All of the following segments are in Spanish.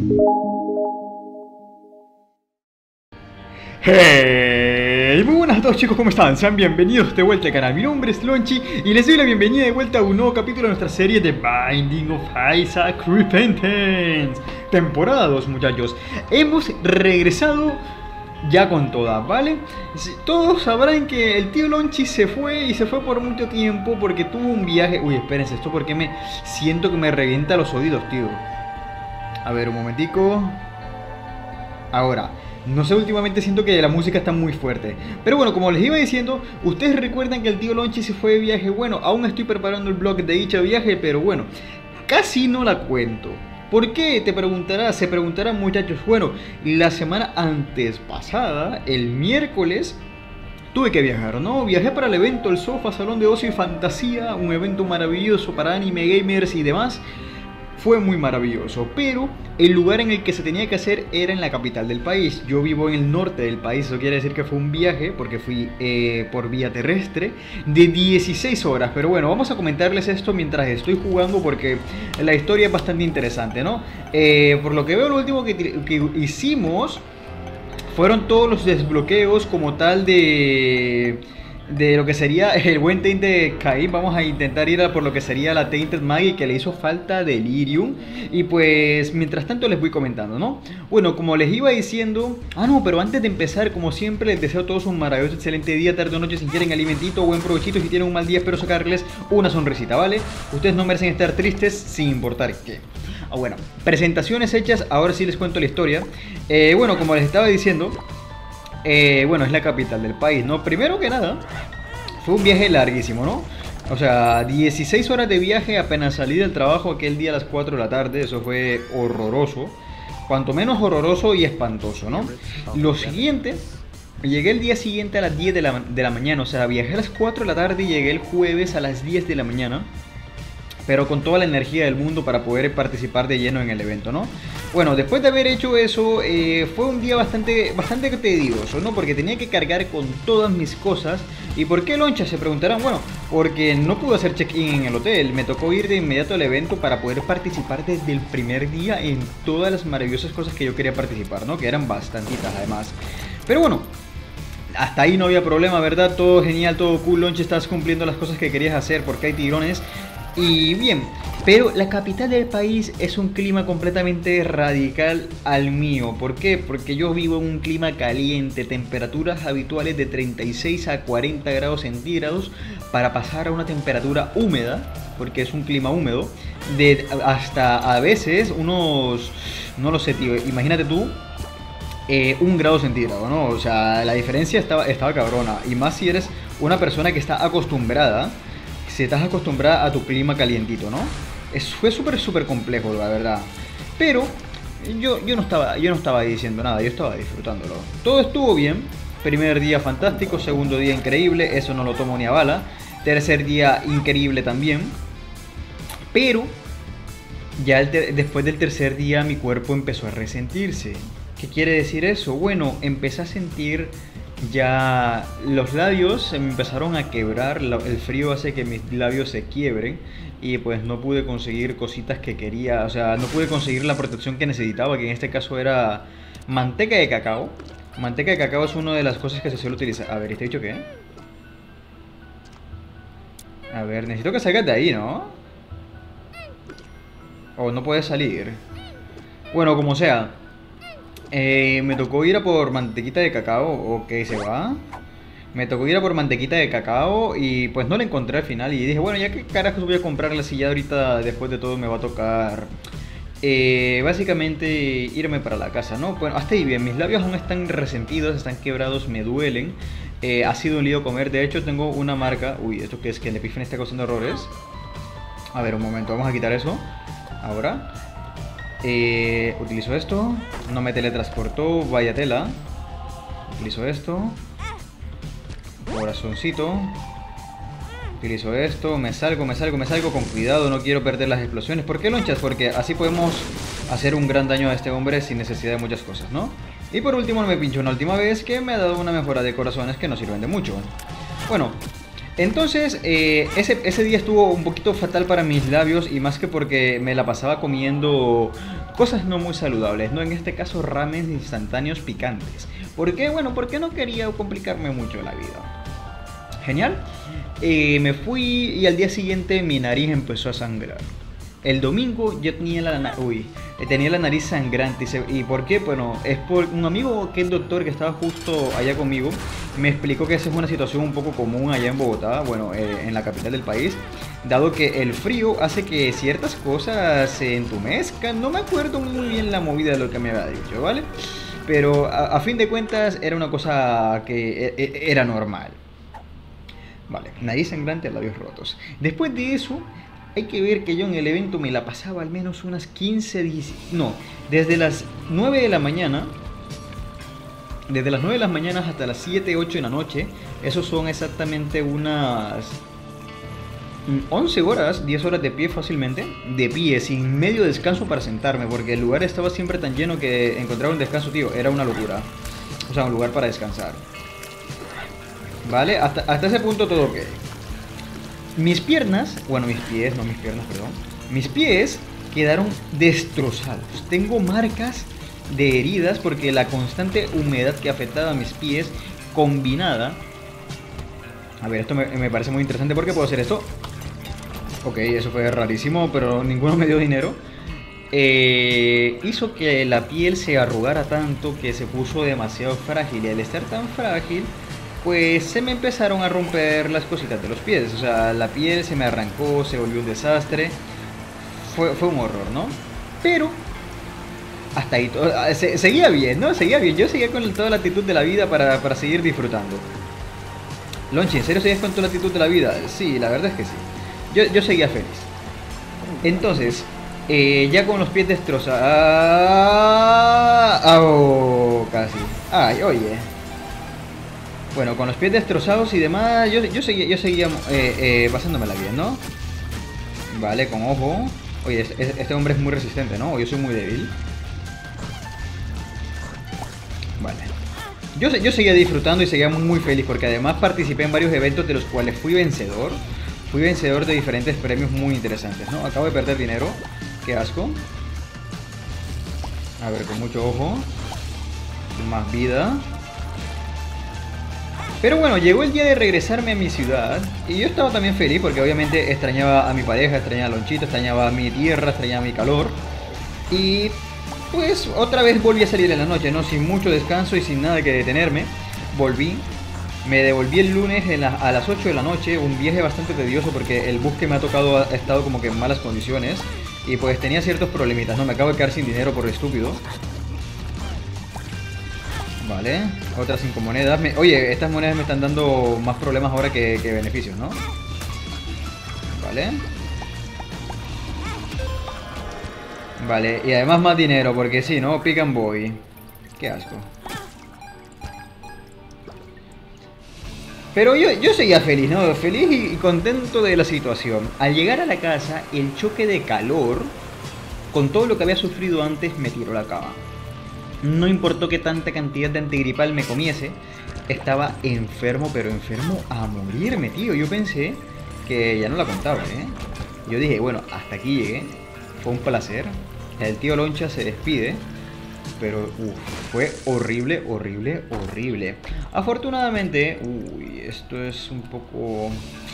Hey, muy buenas a todos chicos, ¿cómo están? Sean bienvenidos de vuelta al canal. Mi nombre es Lonchi y les doy la bienvenida de vuelta a un nuevo capítulo de nuestra serie de Binding of Isaac Repentance. Temporada 2, muchachos. Hemos regresado ya con todas, ¿vale? Todos sabrán que el tío Lonchi se fue y se fue por mucho tiempo porque tuvo un viaje. Uy, espérense, esto porque me siento que me revienta los oídos, tío. A ver, un momentico. Ahora, no sé, últimamente siento que la música está muy fuerte. Pero bueno, como les iba diciendo, ustedes recuerdan que el tío Lonchi se fue de viaje. Bueno, aún estoy preparando el blog de dicho viaje, pero bueno, casi no la cuento. ¿Por qué? Se preguntarán muchachos. Bueno, la semana antes pasada, el miércoles, tuve que viajar, ¿no? Viajé para el evento El Sofá, Salón de Ocio y Fantasía, un evento maravilloso para anime, gamers y demás. Fue muy maravilloso, pero el lugar en el que se tenía que hacer era en la capital del país. Yo vivo en el norte del país, eso quiere decir que fue un viaje, porque fui por vía terrestre, de 16 horas. Pero bueno, vamos a comentarles esto mientras estoy jugando, porque la historia es bastante interesante, ¿no? Por lo que veo, lo último que hicimos fueron todos los desbloqueos como tal de lo que sería el buen Tainted de Cain. Vamos a intentar ir a por lo que sería la Tainted Maggie, que le hizo falta Delirium. Y pues mientras tanto les voy comentando, ¿no? Bueno, como les iba diciendo... no, pero antes de empezar, como siempre, les deseo a todos un maravilloso, excelente día, tarde o noche. Si quieren alimentito, buen provechito. Si tienen un mal día, espero sacarles una sonrisita, ¿vale? Ustedes no merecen estar tristes sin importar qué. Bueno, presentaciones hechas, ahora sí les cuento la historia. Bueno, como les estaba diciendo... bueno, es la capital del país, ¿no? Primero que nada, fue un viaje larguísimo, ¿no? O sea, 16 horas de viaje, apenas salí del trabajo aquel día a las 4 de la tarde. Eso fue horroroso, cuanto menos horroroso y espantoso, ¿no? Lo siguiente, llegué el día siguiente a las 10 de la mañana. O sea, viajé a las 4 de la tarde y llegué el jueves a las 10 de la mañana, pero con toda la energía del mundo para poder participar de lleno en el evento, ¿no? Bueno, después de haber hecho eso, fue un día bastante tedioso, ¿no? Porque tenía que cargar con todas mis cosas. ¿Y por qué loncha? Se preguntarán. Bueno, porque no pude hacer check-in en el hotel. Me tocó ir de inmediato al evento para poder participar desde el primer día en todas las maravillosas cosas que yo quería participar, ¿no? Que eran bastantitas además. Pero bueno, hasta ahí no había problema, ¿verdad? Todo genial, todo cool, Lonche, estás cumpliendo las cosas que querías hacer porque hay tigrones. Y bien, pero la capital del país es un clima completamente radical al mío. ¿Por qué? Porque yo vivo en un clima caliente, temperaturas habituales de 36 a 40 grados centígrados, para pasar a una temperatura húmeda, porque es un clima húmedo, de hasta a veces unos, no lo sé, tío, imagínate tú, 1 grado centígrado, ¿no? O sea, la diferencia estaba cabrona. Y más si eres una persona que está acostumbrada, si estás acostumbrada a tu clima calientito, ¿no? Fue súper complejo, la verdad. Pero yo no estaba diciendo nada, yo estaba disfrutándolo. Todo estuvo bien. Primer día fantástico, segundo día increíble, eso no lo tomo ni a bala. Tercer día increíble también. Pero ya después del tercer día mi cuerpo empezó a resentirse. ¿Qué quiere decir eso? Bueno, empecé a sentir ya los labios, se me empezaron a quebrar. El frío hace que mis labios se quiebren y pues no pude conseguir cositas que quería. O sea, no pude conseguir la protección que necesitaba, que en este caso era manteca de cacao. Manteca de cacao es una de las cosas que se suele utilizar. A ver, ¿este dicho qué? A ver, necesito que salgas de ahí, ¿no? O no puedes salir. Bueno, como sea. Me tocó ir a por mantequita de cacao. Ok, se va. Me tocó ir a por mantequita de cacao y pues no la encontré al final. Y dije, bueno, ya que carajos voy a comprarla si ya ahorita después de todo me va a tocar básicamente irme para la casa, ¿no? Bueno, hasta ahí bien. Mis labios aún están resentidos, están quebrados, me duelen. Ha sido un lío comer. De hecho tengo una marca. Uy, ¿esto qué es? Que el Epiphany está causando errores. A ver, un momento, vamos a quitar eso. Ahora utilizo esto. No me teletransportó, vaya tela. Utilizo esto. Corazoncito. Utilizo esto, me salgo con cuidado, no quiero perder las explosiones. ¿Por qué lonchas? Porque así podemos hacer un gran daño a este hombre sin necesidad de muchas cosas, ¿no? Y por último me pinchó una última vez, que me ha dado una mejora de corazones que no sirven de mucho. Bueno, entonces ese día estuvo un poquito fatal para mis labios, y más que porque me la pasaba comiendo cosas no muy saludables, ¿no? En este caso ramen instantáneos picantes. ¿Por qué? Bueno, porque no quería complicarme mucho la vida. Genial. Me fui y al día siguiente mi nariz empezó a sangrar. El domingo yo tenía la nariz sangrante. ¿Y por qué? Bueno, es por un amigo que es doctor que estaba justo allá conmigo. Me explicó que esa es una situación un poco común allá en Bogotá, bueno, en la capital del país, dado que el frío hace que ciertas cosas se entumezcan. No me acuerdo muy bien la movida de lo que me había dicho, ¿vale? Pero a fin de cuentas era una cosa que era normal. Vale, nariz sangrante, labios rotos. Después de eso, hay que ver que yo en el evento me la pasaba al menos unas 15, 10, no, desde las 9 de la mañana, desde las 9 de las mañanas hasta las 7, 8 de la noche, esos son exactamente unas 11 horas, 10 horas de pie fácilmente, de pie, sin medio descanso para sentarme, porque el lugar estaba siempre tan lleno que encontrar un descanso, tío, era una locura. O sea, un lugar para descansar. Vale, hasta ese punto todo ok. Mis piernas, bueno, mis pies, no mis piernas, perdón. Mis pies quedaron destrozados. Tengo marcas de heridas porque la constante humedad que afectaba a mis pies combinada... A ver, esto me parece muy interesante. ¿Por qué puedo hacer esto? Ok, eso fue rarísimo, pero ninguno me dio dinero. Hizo que la piel se arrugara tanto que se puso demasiado frágil. Y al estar tan frágil, pues se me empezaron a romper las cositas de los pies. O sea, la piel se me arrancó, se volvió un desastre. Fue un horror, ¿no? Pero hasta ahí seguía bien, ¿no? Seguía bien. Yo seguía con toda la actitud de la vida para seguir disfrutando. Lonchi, ¿en serio seguías con toda la actitud de la vida? Sí, la verdad es que sí. Yo seguía feliz. Entonces, ya con los pies destrozados... Oh, casi. Ay, oye. Bueno, con los pies destrozados y demás, yo seguía pasándomela bien, ¿no? Vale, con ojo. Oye, este hombre es muy resistente, ¿no? O yo soy muy débil. Vale. Yo seguía disfrutando y seguía muy feliz porque además participé en varios eventos de los cuales fui vencedor. Fui vencedor de diferentes premios muy interesantes, ¿no? Acabo de perder dinero. Qué asco. A ver, con mucho ojo. Más vida. Pero bueno, llegó el día de regresarme a mi ciudad y yo estaba también feliz porque obviamente extrañaba a mi pareja, extrañaba a Lonchito, extrañaba a mi tierra, extrañaba mi calor. Y pues otra vez volví a salir en la noche, ¿no? Sin mucho descanso y sin nada que detenerme. Volví, me devolví el lunes a las 8 de la noche, un viaje bastante tedioso porque el bus que me ha tocado ha estado como que en malas condiciones. Y pues tenía ciertos problemitas, ¿no? Me acabo de quedar sin dinero por estúpido. Vale, otras 5 monedas. Oye, estas monedas me están dando más problemas ahora que beneficios, ¿no? Vale. Vale, y además más dinero, porque sí, ¿no? Pick and boy. Qué asco. Pero yo seguía feliz, ¿no? Feliz y contento de la situación. Al llegar a la casa, el choque de calor, con todo lo que había sufrido antes, me tiró la cama. No importó que tanta cantidad de antigripal me comiese, estaba enfermo, pero enfermo a morirme, tío. Yo pensé que ya no la contaba, ¿eh? Yo dije, bueno, hasta aquí llegué. Fue un placer. El tío Loncha se despide. Pero, fue horrible, horrible, horrible. Afortunadamente, esto es un poco...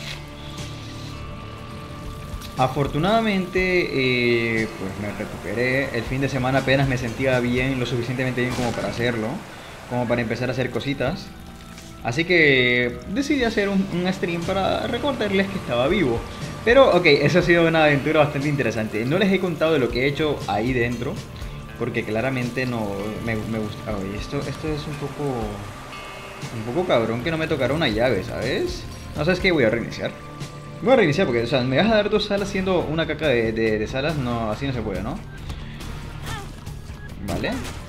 Afortunadamente, pues me recuperé. El fin de semana apenas me sentía bien, lo suficientemente bien como para hacerlo, como para empezar a hacer cositas. Así que decidí hacer un stream para recordarles que estaba vivo. Pero, ok, eso ha sido una aventura bastante interesante. No les he contado de lo que he hecho ahí dentro, porque claramente no me gusta. Oye, esto es un poco cabrón que no me tocara una llave, ¿sabes? No sabes qué, voy a reiniciar. Voy a reiniciar porque, o sea, me vas a dar 2 salas siendo una caca de salas. No, así no se puede, ¿no? Vale.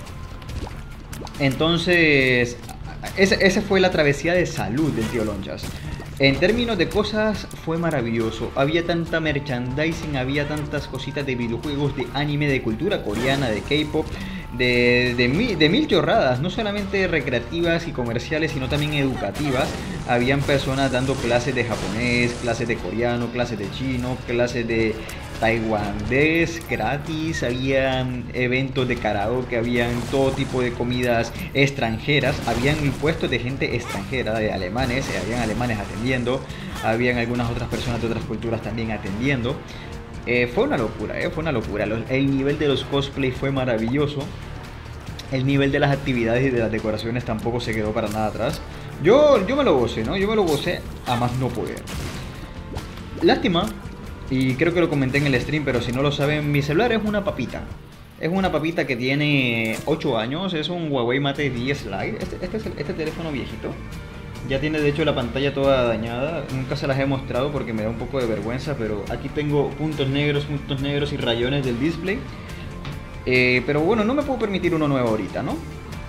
Entonces, esa fue la travesía de salud del tío Lonchas. En términos de cosas, fue maravilloso. Había tanta merchandising, había tantas cositas de videojuegos, de anime, de cultura coreana, de K-pop, de mil chorradas, no solamente recreativas y comerciales, sino también educativas. Habían personas dando clases de japonés, clases de coreano, clases de chino, clases de taiwanés gratis, habían eventos de karaoke, habían todo tipo de comidas extranjeras, habían puestos de gente extranjera, de alemanes, habían alemanes atendiendo, habían algunas otras personas de otras culturas también atendiendo. Fue una locura, fue una locura. El nivel de los cosplays fue maravilloso. El nivel de las actividades y de las decoraciones tampoco se quedó para nada atrás. Yo me lo gocé, ¿no? Yo me lo gocé a más no poder. Lástima, y creo que lo comenté en el stream, pero si no lo saben, mi celular es una papita. Es una papita que tiene 8 años, es un Huawei Mate 10 Lite. Este teléfono viejito. Ya tiene de hecho la pantalla toda dañada. Nunca se las he mostrado porque me da un poco de vergüenza, pero aquí tengo puntos negros y rayones del display. Pero bueno, no me puedo permitir uno nuevo ahorita, ¿no?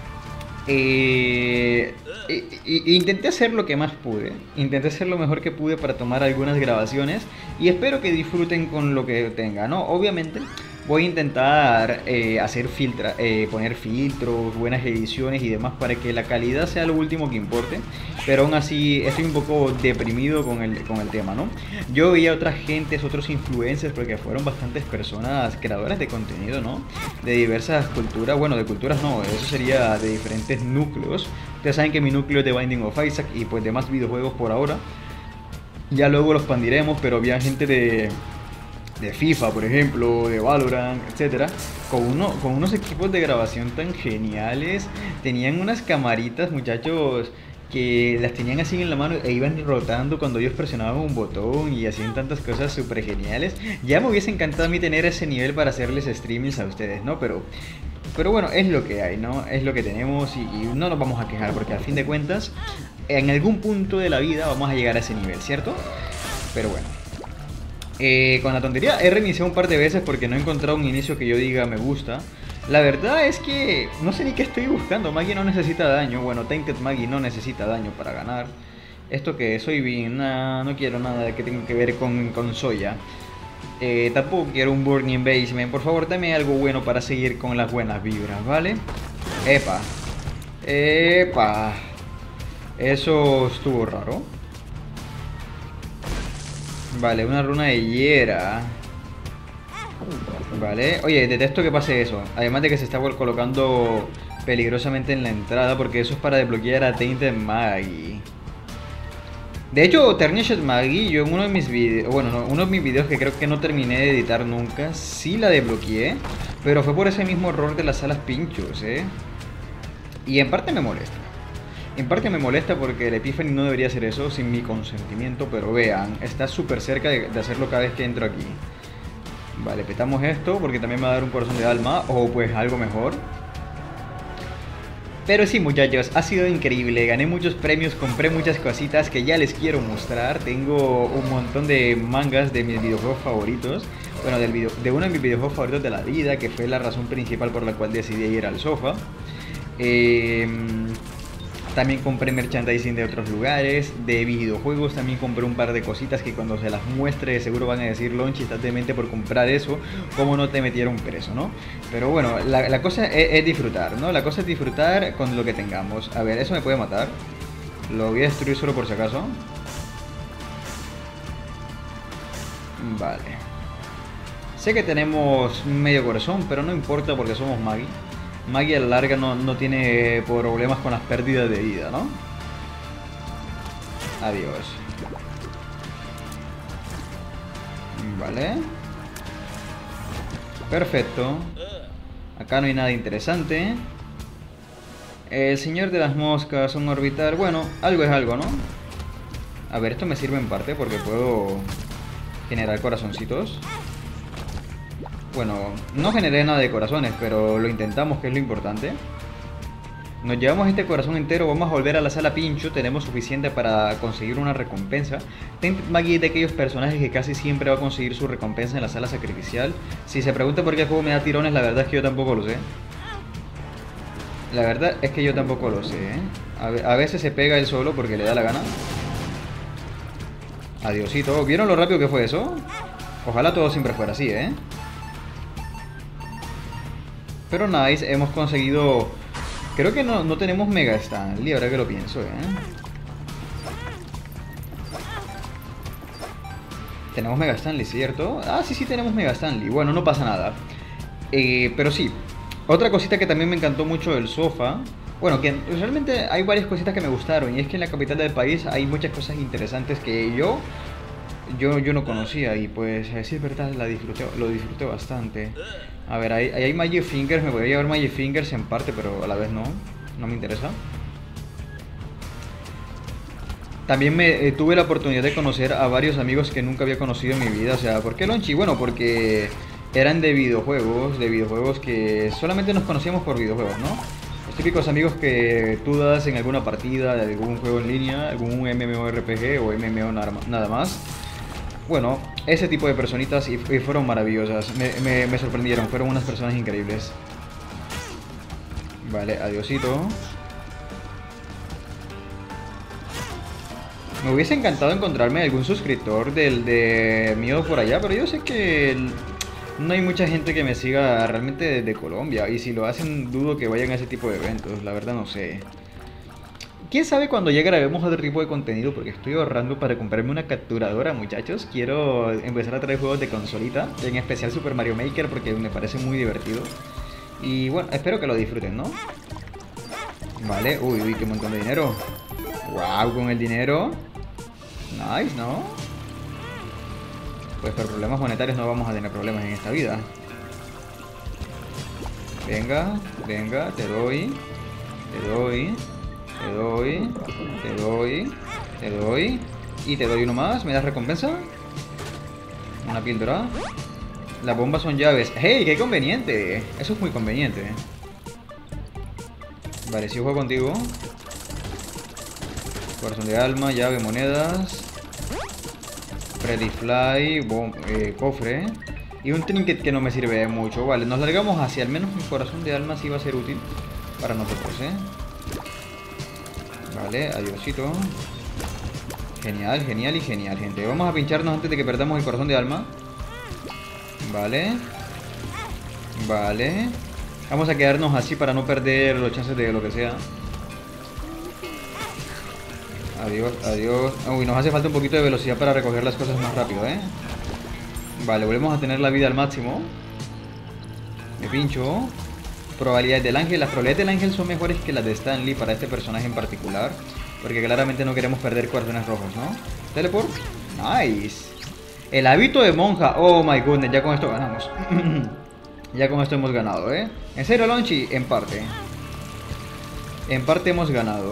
Intenté hacer lo que más pude. Intenté hacer lo mejor que pude para tomar algunas grabaciones. Y espero que disfruten con lo que tenga, ¿no? Obviamente voy a intentar poner filtros, buenas ediciones y demás para que la calidad sea lo último que importe. Pero aún así estoy un poco deprimido con el tema, ¿no? Yo veía a otras gentes, otros influencers, porque fueron bastantes personas creadoras de contenido, ¿no? De diversas culturas, bueno, de culturas no, eso sería de diferentes núcleos. Ustedes saben que mi núcleo es de Binding of Isaac y pues de más videojuegos por ahora. Ya luego los expandiremos, pero había gente de FIFA, por ejemplo, de Valorant, etcétera, con unos equipos de grabación tan geniales. Tenían unas camaritas, muchachos, que las tenían así en la mano e iban rotando cuando ellos presionaban un botón y hacían tantas cosas súper geniales. Ya me hubiese encantado a mí tener ese nivel para hacerles streamings a ustedes, ¿no? Pero bueno, es lo que hay, ¿no? Es lo que tenemos y no nos vamos a quejar porque al fin de cuentas, en algún punto de la vida vamos a llegar a ese nivel, ¿cierto? Pero bueno. Con la tontería he reiniciado un par de veces porque no he encontrado un inicio que yo diga me gusta. La verdad es que no sé ni qué estoy buscando. Maggie no necesita daño. Bueno, Tainted Maggie no necesita daño para ganar. Esto que soy bien, no quiero nada que tenga que ver con Soya. Tampoco quiero un Burning Basement. Por favor, dame algo bueno para seguir con las buenas vibras, ¿vale? Epa. Eso estuvo raro. Vale, una runa de hiera. Vale, oye, detesto que pase eso. Además de que se está colocando peligrosamente en la entrada, porque eso es para desbloquear a Tainted Maggie. De hecho, Tarnished Maggie, yo en uno de mis videos, bueno, no, uno de mis videos que creo que no terminé de editar nunca, sí la desbloqueé, pero fue por ese mismo error de las salas pinchos, Y en parte me molesta. En parte me molesta porque el Epiphany no debería hacer eso sin mi consentimiento, pero vean, está súper cerca de hacerlo cada vez que entro aquí. Vale, petamos esto porque también me va a dar un corazón de alma, o pues algo mejor. Pero sí, muchachos, ha sido increíble, gané muchos premios, compré muchas cositas que ya les quiero mostrar. Tengo un montón de mangas de mis videojuegos favoritos. Bueno, de uno de mis videojuegos favoritos de la vida, que fue la razón principal por la cual decidí ir al sofá. También compré merchandising de otros lugares, de videojuegos también compré un par de cositas que cuando se las muestre seguro van a decir Lonchi, estás demente por comprar eso, ¿cómo no te metieron preso, no? Pero bueno, la cosa es disfrutar, ¿no? La cosa es disfrutar con lo que tengamos. A ver, eso me puede matar. Lo voy a destruir solo por si acaso. Vale. Sé que tenemos medio corazón, pero no importa porque somos Maggie. Maggie a la larga no tiene problemas con las pérdidas de vida, ¿no? Adiós. Vale. Perfecto. Acá no hay nada interesante. El señor de las moscas, un orbital. Bueno, algo es algo, ¿no? A ver, esto me sirve en parte porque puedo generar corazoncitos. Bueno, no generé nada de corazones, pero lo intentamos, que es lo importante. Nos llevamos este corazón entero, vamos a volver a la sala pincho, tenemos suficiente para conseguir una recompensa. Maggie es de aquellos personajes que casi siempre va a conseguir su recompensa en la sala sacrificial. Si se pregunta por qué el juego me da tirones, la verdad es que yo tampoco lo sé. La verdad es que yo tampoco lo sé, A veces se pega él solo porque le da la gana. Adiosito. ¿Vieron lo rápido que fue eso? Ojalá todo siempre fuera así, Pero nice, hemos conseguido... Creo que no tenemos Mega Stanley, ahora que lo pienso, Tenemos Mega Stanley, ¿cierto? Ah, sí, sí tenemos Mega Stanley. Bueno, no pasa nada. Pero sí, otra cosita que también me encantó mucho del sofá. Bueno, que realmente hay varias cositas que me gustaron. Y es que en la capital del país hay muchas cosas interesantes que yo no conocía. Y pues, a decir verdad, lo disfruté bastante. A ver, ahí hay Magic Fingers. Me voy a llevar Magic Fingers en parte, pero a la vez no. No me interesa. También tuve la oportunidad de conocer a varios amigos que nunca había conocido en mi vida. O sea, ¿por qué Lonchi? Bueno, porque eran de videojuegos que solamente nos conocíamos por videojuegos, ¿no? Los típicos amigos que tú das en alguna partida de algún juego en línea, algún MMORPG o MMO nada más. Bueno, ese tipo de personitas y fueron maravillosas. Me sorprendieron, fueron unas personas increíbles. Vale, adiosito. Me hubiese encantado encontrarme algún suscriptor de mío por allá, pero yo sé que no hay mucha gente que me siga realmente de Colombia. Y si lo hacen, dudo que vayan a ese tipo de eventos, la verdad no sé. ¿Quién sabe cuando ya grabemos otro tipo de contenido? Porque estoy ahorrando para comprarme una capturadora, muchachos. Quiero empezar a traer juegos de consolita, en especial Super Mario Maker, porque me parece muy divertido. Y bueno, espero que lo disfruten, ¿no? Vale, uy, qué montón de dinero. Wow, con el dinero. Nice, ¿no? Pues por problemas monetarios no vamos a tener problemas en esta vida. Venga, venga, te doy. Y te doy uno más. ¿Me das recompensa? Una píldora. Las bombas son llaves. ¡Hey! ¡Qué conveniente! Eso es muy conveniente. Vale, si juego contigo. Corazón de alma, llave, monedas. Freddy Fly, cofre. Y un trinket que no me sirve de mucho. Vale, nos largamos hacia al menos mi corazón de alma sí va a ser útil para nosotros, ¿eh? Vale, adiosito. Genial, genial y genial, gente. Vamos a pincharnos antes de que perdamos el corazón de alma. Vale. Vale. Vamos a quedarnos así para no perder los chances de lo que sea. Adiós, adiós. Uy, nos hace falta un poquito de velocidad para recoger las cosas más rápido, ¿eh? Vale, volvemos a tener la vida al máximo. Me pincho. Probabilidades del ángel. Las probabilidades del ángel son mejores que las de Stanley para este personaje en particular. Porque claramente no queremos perder corazones rojos, ¿no? Teleport. Nice. El hábito de monja. Oh my goodness, ya con esto ganamos. Ya con esto hemos ganado, ¿eh? ¿En serio, Lonchi? En parte. En parte hemos ganado.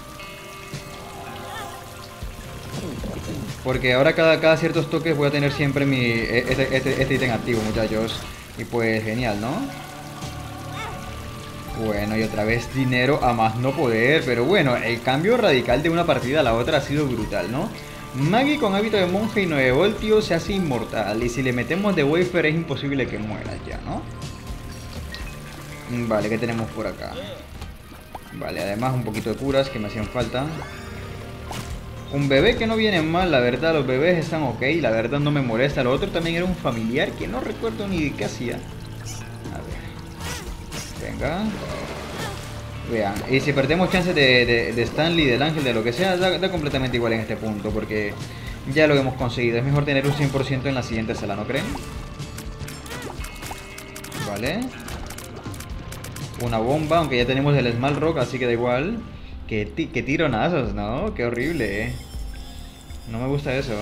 Porque ahora cada ciertos toques voy a tener siempre este ítem activo, muchachos. Y pues genial, ¿no? Bueno, y otra vez dinero a más no poder. Pero bueno, el cambio radical de una partida a la otra ha sido brutal, ¿no? Maggie con hábito de monje y 9 voltios se hace inmortal. Y si le metemos de wafer es imposible que muera ya, ¿no? Vale, ¿qué tenemos por acá? Vale, además un poquito de curas que me hacían falta. Un bebé que no viene mal, la verdad, los bebés están ok, la verdad no me molesta. Lo otro también era un familiar que no recuerdo ni de qué hacía. A ver. Venga. Vean, y si perdemos chances de Stanley, del ángel, de lo que sea, da completamente igual en este punto, porque ya lo hemos conseguido. Es mejor tener un 100% en la siguiente sala, ¿no creen? Vale. Una bomba, aunque ya tenemos el Small Rock, así que da igual. Qué tironazos, ¿no? Qué horrible, ¿eh? No me gusta eso.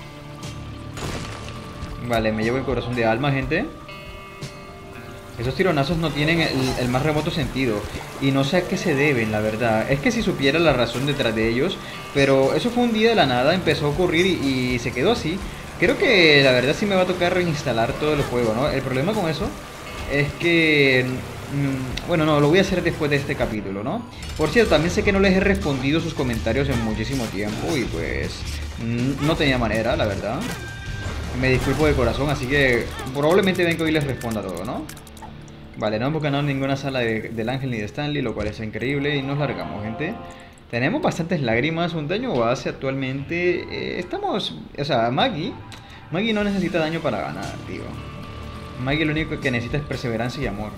Vale, me llevo el corazón de alma, gente. Esos tironazos no tienen el más remoto sentido. Y no sé a qué se deben, la verdad. Es que si supiera la razón detrás de ellos. Pero eso fue un día de la nada, empezó a ocurrir y se quedó así. Creo que la verdad sí me va a tocar reinstalar todo el juego, ¿no? El problema con eso es que... bueno, no, lo voy a hacer después de este capítulo, ¿no? Por cierto, también sé que no les he respondido sus comentarios en muchísimo tiempo. Y pues... no tenía manera, la verdad. Me disculpo de corazón, así que... probablemente ven que hoy les responda todo, ¿no? Vale, no hemos ganado ninguna sala del ángel ni de Stanley, lo cual es increíble. Y nos largamos, gente. Tenemos bastantes lágrimas, un daño base actualmente. Estamos... o sea, Maggie no necesita daño para ganar, tío. Maggie lo único que necesita es perseverancia y amor.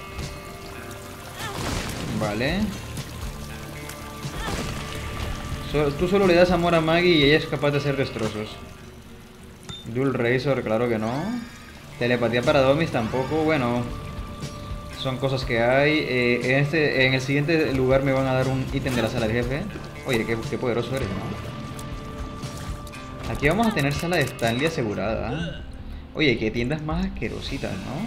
Vale. Tú solo le das amor a Maggie y ella es capaz de hacer destrozos. Dual Razor, claro que no. Telepatía para Domis tampoco, bueno. Son cosas que hay. En el siguiente lugar me van a dar un ítem de la sala del jefe. Oye, qué poderoso eres, ¿no? Aquí vamos a tener sala de Stanley asegurada. Oye, qué tiendas más asquerositas, ¿no?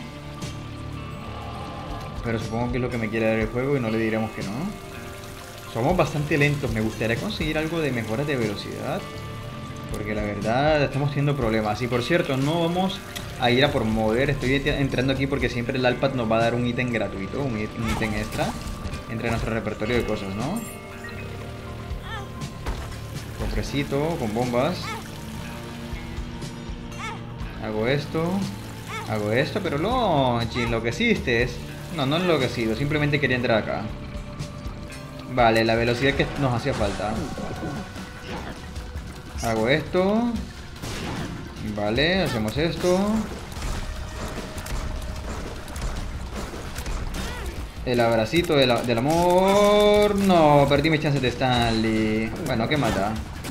Pero supongo que es lo que me quiere dar el juego y no le diremos que no. Somos bastante lentos. Me gustaría conseguir algo de mejoras de velocidad. Porque la verdad estamos teniendo problemas. Y por cierto, no vamos a ir a por Mother. Estoy entrando aquí porque siempre el iPad nos va a dar un ítem gratuito, un ítem extra entre nuestro repertorio de cosas, ¿no? Cofrecito, con bombas. Hago esto, pero no, enloqueciste. No he enloquecido, simplemente quería entrar acá. Vale, la velocidad que nos hacía falta. Hago esto. Vale, hacemos esto. El abracito del amor. No, perdí mis chances de Stanley. Bueno, ¿qué mata?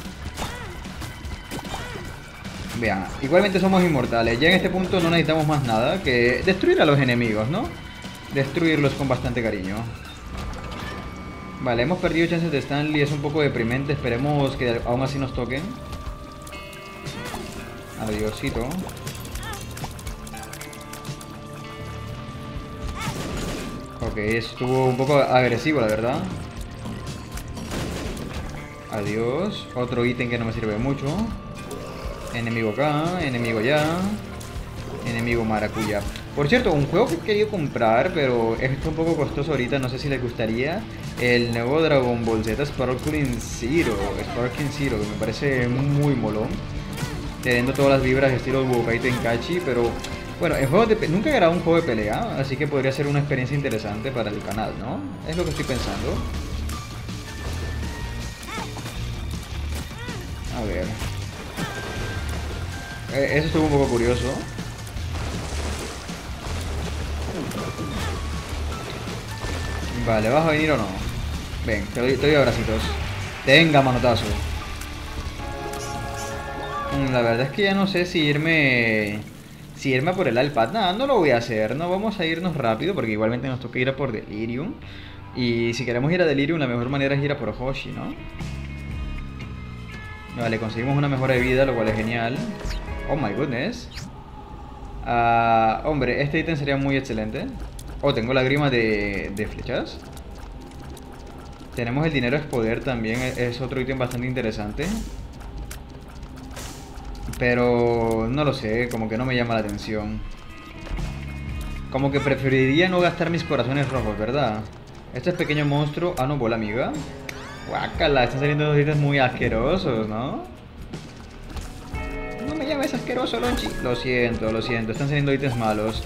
Vean, igualmente somos inmortales. Ya en este punto no necesitamos más nada que destruir a los enemigos, ¿no? Destruirlos con bastante cariño. Vale, hemos perdido chances de Stanley. Es un poco deprimente. Esperemos que aún así nos toquen. Adiosito. Ok, estuvo un poco agresivo, la verdad. Adiós. Otro ítem que no me sirve mucho. Enemigo acá, enemigo allá. Enemigo maracuyá. Por cierto, un juego que he querido comprar, pero está un poco costoso ahorita, no sé si les gustaría. El nuevo Dragon Ball Z Sparkling Zero, que me parece muy molón. Teniendo todas las vibras estilo Budokai Tenkaichi, pero bueno, nunca he grabado un juego de pelea, así que podría ser una experiencia interesante para el canal, ¿no? Es lo que estoy pensando. A ver. Eso estuvo un poco curioso. Vale, ¿vas a venir o no? Ven, te doy abracitos. Tenga, manotazo. La verdad es que ya no sé si irme a por el iPad. Nada, no lo voy a hacer. No vamos a irnos rápido porque igualmente nos toca ir a por Delirium. Y si queremos ir a Delirium, la mejor manera es ir a por Hoshi, ¿no? Vale, conseguimos una mejora de vida, lo cual es genial. Oh my goodness. Hombre, este ítem sería muy excelente. Oh, tengo la grima de flechas. Tenemos el dinero es poder también. Es otro ítem bastante interesante. Pero no lo sé, como que no me llama la atención. Como que preferiría no gastar mis corazones rojos, ¿verdad? Este es pequeño monstruo. Ah, no, bola amiga. Guácala, están saliendo unos ítems muy asquerosos, ¿no? No me llames asqueroso, Lonchi. Lo siento, están saliendo ítems malos.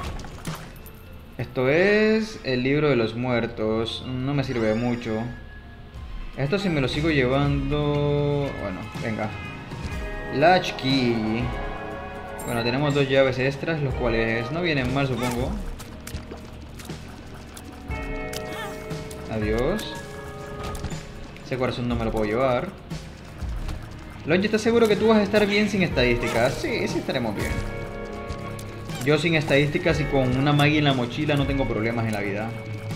Esto es el libro de los muertos. No me sirve de mucho. Esto si me lo sigo llevando... Bueno, venga. Latch Key. Bueno, tenemos 2 llaves extras, los cuales no vienen mal, supongo. Adiós. Ese corazón no me lo puedo llevar. Lonchi, ¿estás seguro que tú vas a estar bien sin estadísticas? Sí, sí estaremos bien. Yo sin estadísticas y con una magia en la mochila no tengo problemas en la vida.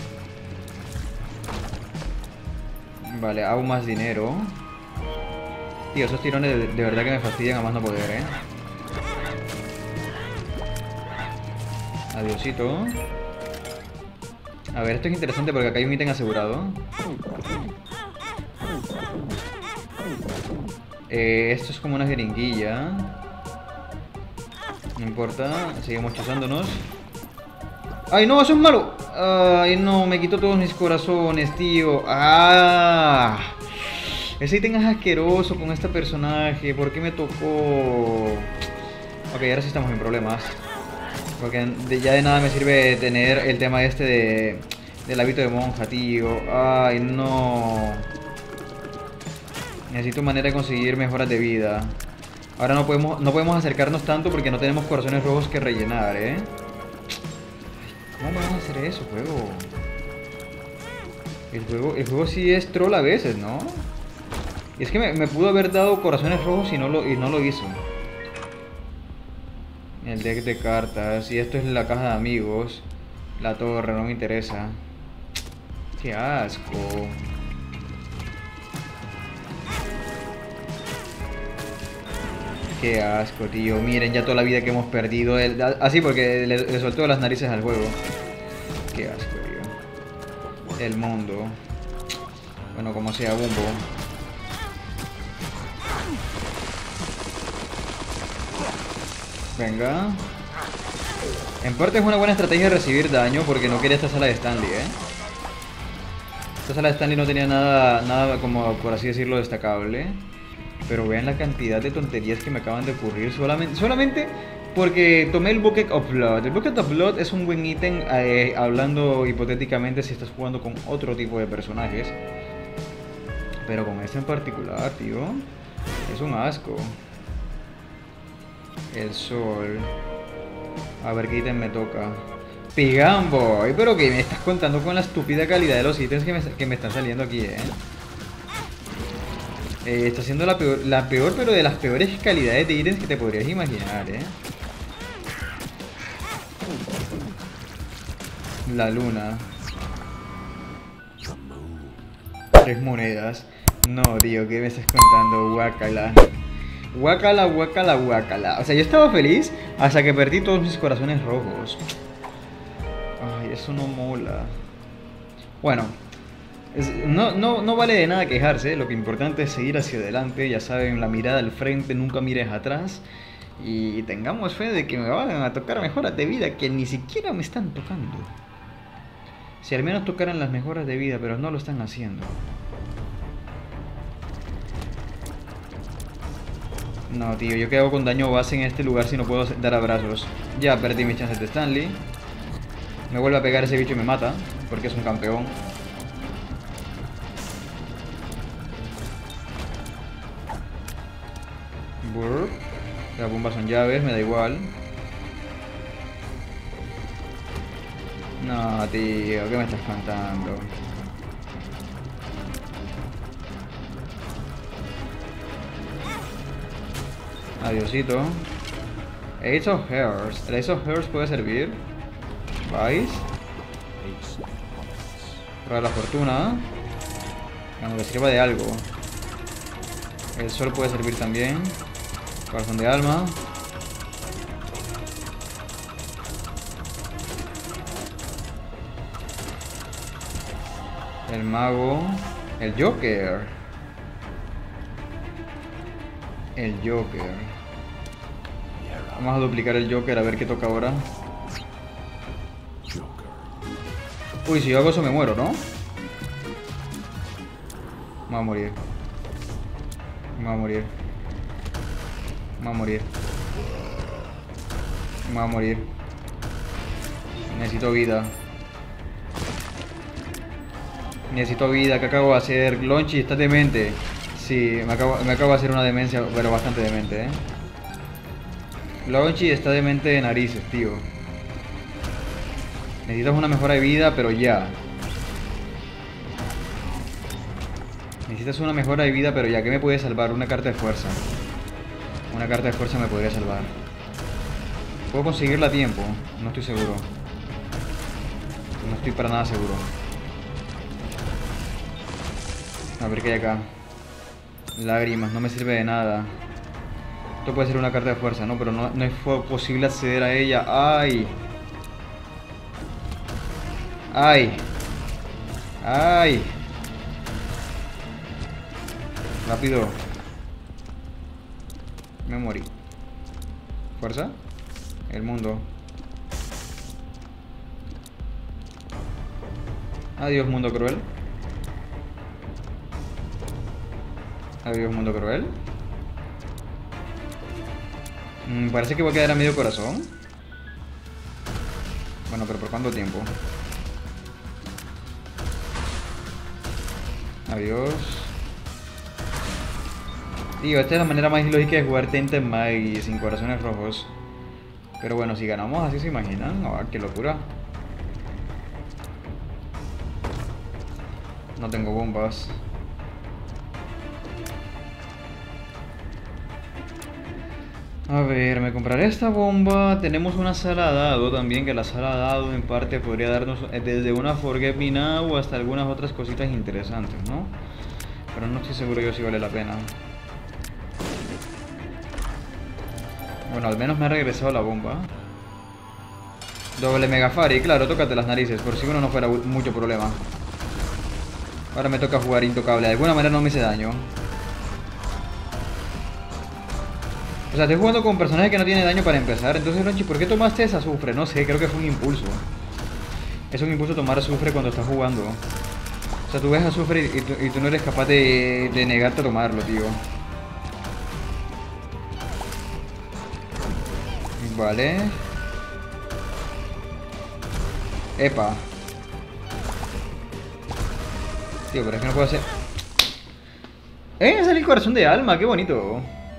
Vale, aún más dinero. Tío, esos tirones de verdad que me fastidian a más no poder, ¿eh? Adiosito. A ver, esto es interesante porque acá hay un ítem asegurado. Esto es como una jeringuilla. No importa, seguimos chuzándonos. ¡Ay, no! ¡Eso es malo! ¡Ay, no! Me quitó todos mis corazones, tío. ¡Ah! Ese ítem es asqueroso con este personaje. ¿Por qué me tocó? Ok, ahora sí estamos en problemas. Porque ya de nada me sirve tener el tema este del hábito de monja, tío. ¡Ay, no! Necesito manera de conseguir mejoras de vida. Ahora no podemos acercarnos tanto porque no tenemos corazones rojos que rellenar, ¿eh? ¿Cómo me vas a hacer eso, juego? El juego sí es troll a veces, ¿no? Y es que me pudo haber dado corazones rojos y no lo hizo. El deck de cartas. Y esto es la caja de amigos. La torre, no me interesa. Qué asco. Qué asco, tío. Miren ya toda la vida que hemos perdido. Así porque le soltó las narices al juego. Qué asco, tío. El mundo. Bueno, como sea, Bumbo. Venga. En parte es una buena estrategia recibir daño porque no quería esta sala de Stanley, Esta sala de Stanley no tenía nada como, por así decirlo, destacable. Pero vean la cantidad de tonterías que me acaban de ocurrir solamente porque tomé el Bucket of Blood. El Bucket of Blood es un buen ítem, hablando hipotéticamente si estás jugando con otro tipo de personajes. Pero con este en particular, tío, es un asco. El sol. A ver qué ítem me toca. Pigamboy, pero que me estás contando con la estúpida calidad de los ítems que me están saliendo aquí, está siendo la peor, pero de las peores calidades de ítems que te podrías imaginar, La luna. 3 monedas. No, tío, ¿qué me estás contando? Guácala. Guácala, guácala, guácala. O sea, yo estaba feliz hasta que perdí todos mis corazones rojos. Ay, eso no mola. Bueno, no vale de nada quejarse. Lo que importante es seguir hacia adelante. Ya saben, la mirada al frente, nunca mires atrás. Y tengamos fe de que me van a tocar mejoras de vida que ni siquiera me están tocando. Si al menos tocaran las mejoras de vida, pero no lo están haciendo. No, tío, yo qué hago con daño base en este lugar si no puedo dar abrazos. Ya perdí mis chances de Stanley. Me vuelve a pegar ese bicho y me mata, porque es un campeón. Burp. Las bombas son llaves, me da igual. No, tío, ¿qué me estás cantando? Adiosito. Ace of Hearts. El Ace of Hearts puede servir. ¿Vais? Para la fortuna. Aunque sirva de algo. El sol puede servir también. Corazón de alma. El mago. El Joker. El Joker. Vamos a duplicar el Joker a ver qué toca ahora. Uy, si yo hago eso me muero, ¿no? Me voy a morir. Me voy a morir. Me voy a morir. Me voy a morir. Necesito vida. Necesito vida. ¿Qué acabo de hacer? Lonchi, estás demente. Sí, me acabo de hacer una demencia, pero bastante demente, Lonchi está demente de narices, tío. Necesitas una mejora de vida, pero ya. Necesitas una mejora de vida, pero ya. ¿Qué me puede salvar? Una carta de fuerza. Una carta de fuerza me podría salvar. ¿Puedo conseguirla a tiempo? No estoy seguro. No estoy para nada seguro. A ver qué hay acá. Lágrimas, no me sirve de nada. Esto puede ser una carta de fuerza, ¿no? Pero no es posible acceder a ella. ¡Ay! ¡Ay! ¡Ay! Rápido. Me morí. ¿Fuerza? El mundo. Adiós, mundo cruel. Adiós, mundo cruel. Parece que voy a quedar a medio corazón. Bueno, pero ¿por cuánto tiempo? Adiós. Tío, esta es la manera más ilógica de jugar Tainted Mag sin corazones rojos. Pero bueno, si ganamos así, ¿se imaginan? Oh, qué locura. No tengo bombas. A ver, me compraré esta bomba. Tenemos una sala dado también, que la sala dado en parte podría darnos desde una Forget Me Now hasta algunas otras cositas interesantes, ¿no? Pero no estoy seguro yo si vale la pena. Bueno, al menos me ha regresado la bomba. Doble Megafari, claro, tócate las narices, por si uno no fuera mucho problema. Ahora me toca jugar intocable, de alguna manera no me hice daño. O sea, estoy jugando con un personaje que no tiene daño para empezar. Entonces, Lonchi, ¿por qué tomaste esa azufre? No sé, creo que fue un impulso. Es un impulso tomar azufre cuando estás jugando. O sea, tú ves azufre y tú no eres capaz de negarte a tomarlo, tío. Vale. Epa. Tío, pero es que no puedo hacer... sale el corazón de alma, qué bonito.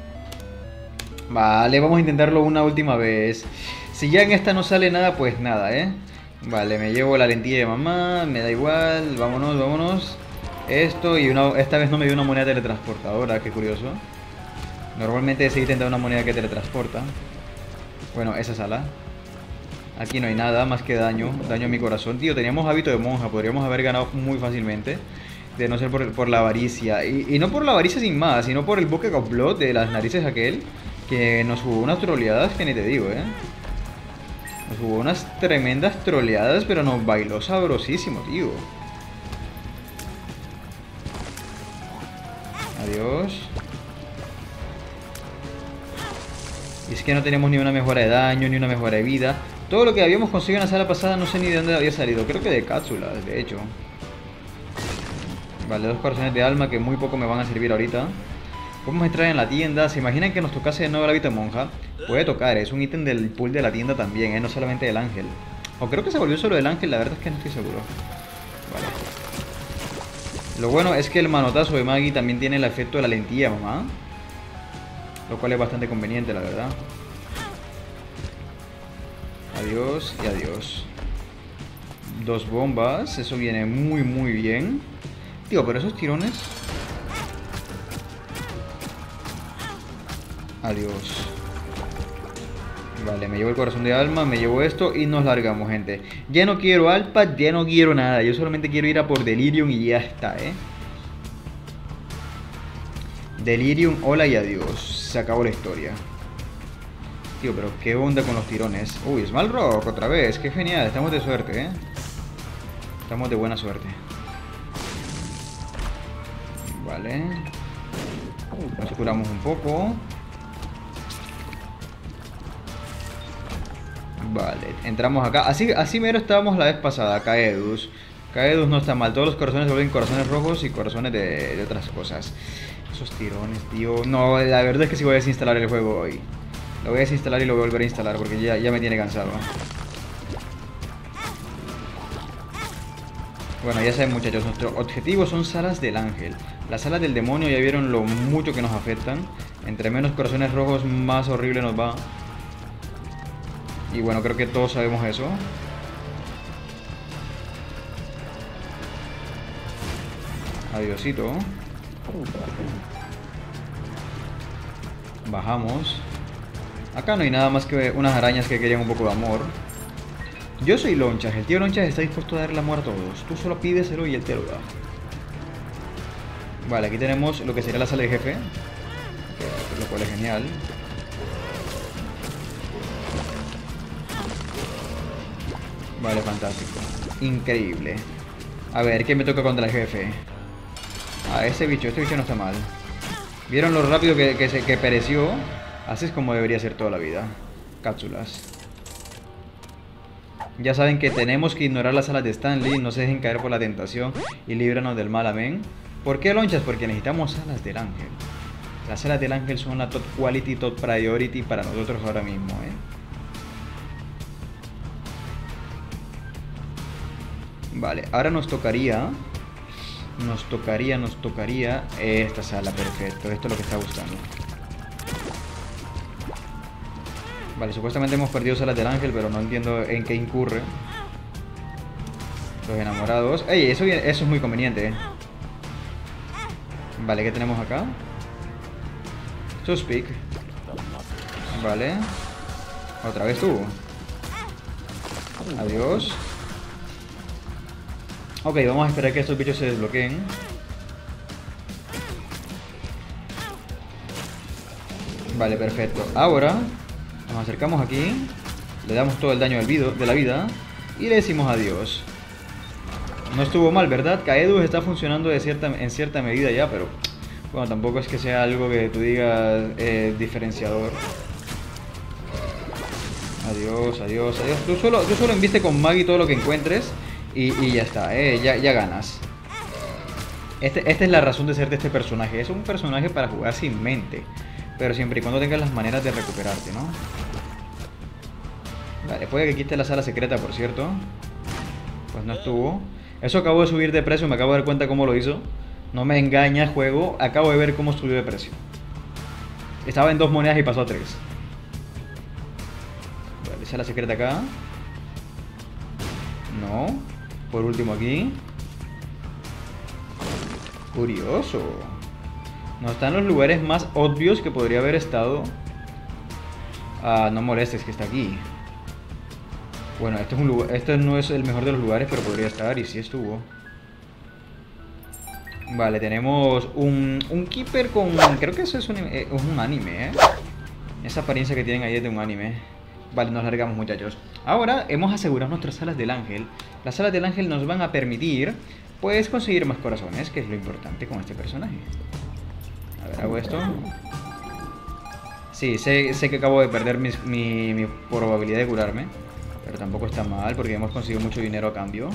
Vale, vamos a intentarlo una última vez. Si ya en esta no sale nada, pues nada, Vale, me llevo la lentilla de mamá, me da igual, vámonos, vámonos. Esto y esta vez no me dio una moneda teletransportadora, qué curioso. Normalmente se intenta una moneda que teletransporta. Bueno, esa sala. Aquí no hay nada más que daño a mi corazón. Tío, teníamos hábito de monja, podríamos haber ganado muy fácilmente. De no ser por la avaricia. Y no por la avaricia sin más, sino por el Bucket of Blood de las narices aquel. Que nos jugó unas troleadas que ni te digo, Nos jugó unas tremendas troleadas, pero nos bailó sabrosísimo, tío. Adiós. Y es que no tenemos ni una mejora de daño, ni una mejora de vida. Todo lo que habíamos conseguido en la sala pasada no sé ni de dónde había salido. Creo que de cápsulas, de hecho. Vale, 2 corazones de alma que muy poco me van a servir ahorita. Podemos entrar en la tienda. ¿Se imaginan que nos tocase de nuevo el hábito de monja? Puede tocar, es un ítem del pool de la tienda también, no solamente del ángel. O creo que se volvió solo del ángel, la verdad es que no estoy seguro. Vale. Lo bueno es que el manotazo de Maggie también tiene el efecto de la lentilla, mamá. Lo cual es bastante conveniente, la verdad. Adiós y adiós. 2 bombas, eso viene muy bien. Tío, pero esos tirones... Adiós. Vale, me llevo el corazón de alma, me llevo esto y nos largamos, gente. Ya no quiero alpa, ya no quiero nada. Yo solamente quiero ir a por Delirium y ya está, Delirium, hola y adiós. Se acabó la historia. Tío, pero qué onda con los tirones. Uy, Small Rock otra vez, qué genial. Estamos de suerte, Estamos de buena suerte. Vale. Nos curamos un poco. Vale, entramos acá. Así mero estábamos la vez pasada. Kaedus. Kaedus no está mal. Todos los corazones se vuelven corazones rojos y corazones de otras cosas. Esos tirones, tío. No, la verdad es que sí voy a desinstalar el juego hoy. Lo voy a desinstalar y lo voy a volver a instalar porque ya me tiene cansado. Bueno, ya saben, muchachos, nuestro objetivo son salas del ángel. Las salas del demonio ya vieron lo mucho que nos afectan. Entre menos corazones rojos, más horrible nos va. Y bueno, creo que todos sabemos eso. Adiosito. Bajamos. Acá no hay nada más que unas arañas que querían un poco de amor. Yo soy Lonchas, el tío Lonchas está dispuesto a darle amor a todos. Tú solo pídeselo y él te lo da. Vale, aquí tenemos lo que sería la sala de jefe, lo cual es genial. Vale, fantástico. Increíble. A ver, ¿qué me toca contra el jefe? Ah, este bicho no está mal. ¿Vieron lo rápido que pereció? Así es como debería ser toda la vida. Cápsulas. Ya saben que tenemos que ignorar las salas de Stanley. No se dejen caer por la tentación y líbranos del mal, amén. ¿Por qué, Lonchas? Porque necesitamos salas del ángel. Las salas del ángel son la top quality, top priority para nosotros ahora mismo, Vale, ahora nos tocaría esta sala, perfecto. Esto es lo que está buscando. Vale, supuestamente hemos perdido salas del ángel, pero no entiendo en qué incurre. Los enamorados. ¡Ey! Eso es muy conveniente, Vale, ¿qué tenemos acá? To speak. Vale. Otra vez tú. Adiós. Ok, vamos a esperar que estos bichos se desbloqueen. Vale, perfecto. Ahora nos acercamos aquí. Le damos todo el daño de la vida. Y le decimos adiós. No estuvo mal, ¿verdad? Kaedu está funcionando en cierta medida ya, pero bueno, tampoco es que sea algo que tú digas diferenciador. Adiós, adiós, adiós. Tú solo embiste con Maggie todo lo que encuentres y ya está, ya ganas. Esta es la razón de ser de este personaje. Es un personaje para jugar sin mente, pero siempre y cuando tengas las maneras de recuperarte, ¿no? Vale, puede que quite la sala secreta, por cierto. Pues no estuvo. Eso acabó de subir de precio, me acabo de dar cuenta cómo lo hizo. No me engaña el juego, acabo de ver cómo subió de precio. Estaba en 2 monedas y pasó a 3. Vale, sala secreta acá. No. Por último aquí. Curioso. No están los lugares más obvios que podría haber estado. Ah, no molestes que está aquí. Bueno, este es un lugar, este no es el mejor de los lugares, pero podría estar, y sí estuvo. Vale, tenemos un Keeper con... Creo que eso es un anime, ¿eh? Esa apariencia que tienen ahí es de un anime. Vale, nos largamos, muchachos. Ahora hemos asegurado nuestras salas del ángel. Las salas del ángel nos van a permitir, pues, conseguir más corazones, que es lo importante con este personaje. A ver, hago esto. Sí, sé que acabo de perder mi probabilidad de curarme, pero tampoco está mal porque hemos conseguido mucho dinero a cambio.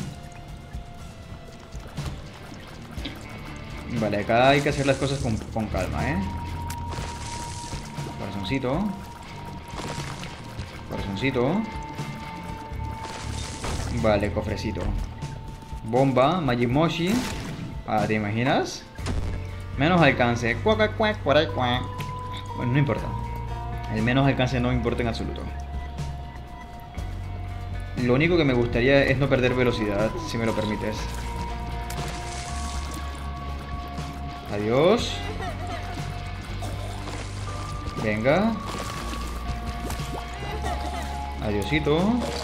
Vale, acá hay que hacer las cosas con calma, ¿eh? Corazoncito. Corazoncito. Vale, cofrecito. Bomba, Majimoshi. Ah, ¿te imaginas? Menos alcance. Bueno, no importa. El menos alcance no importa en absoluto. Lo único que me gustaría es no perder velocidad, si me lo permites. Adiós. Venga. Adiosito.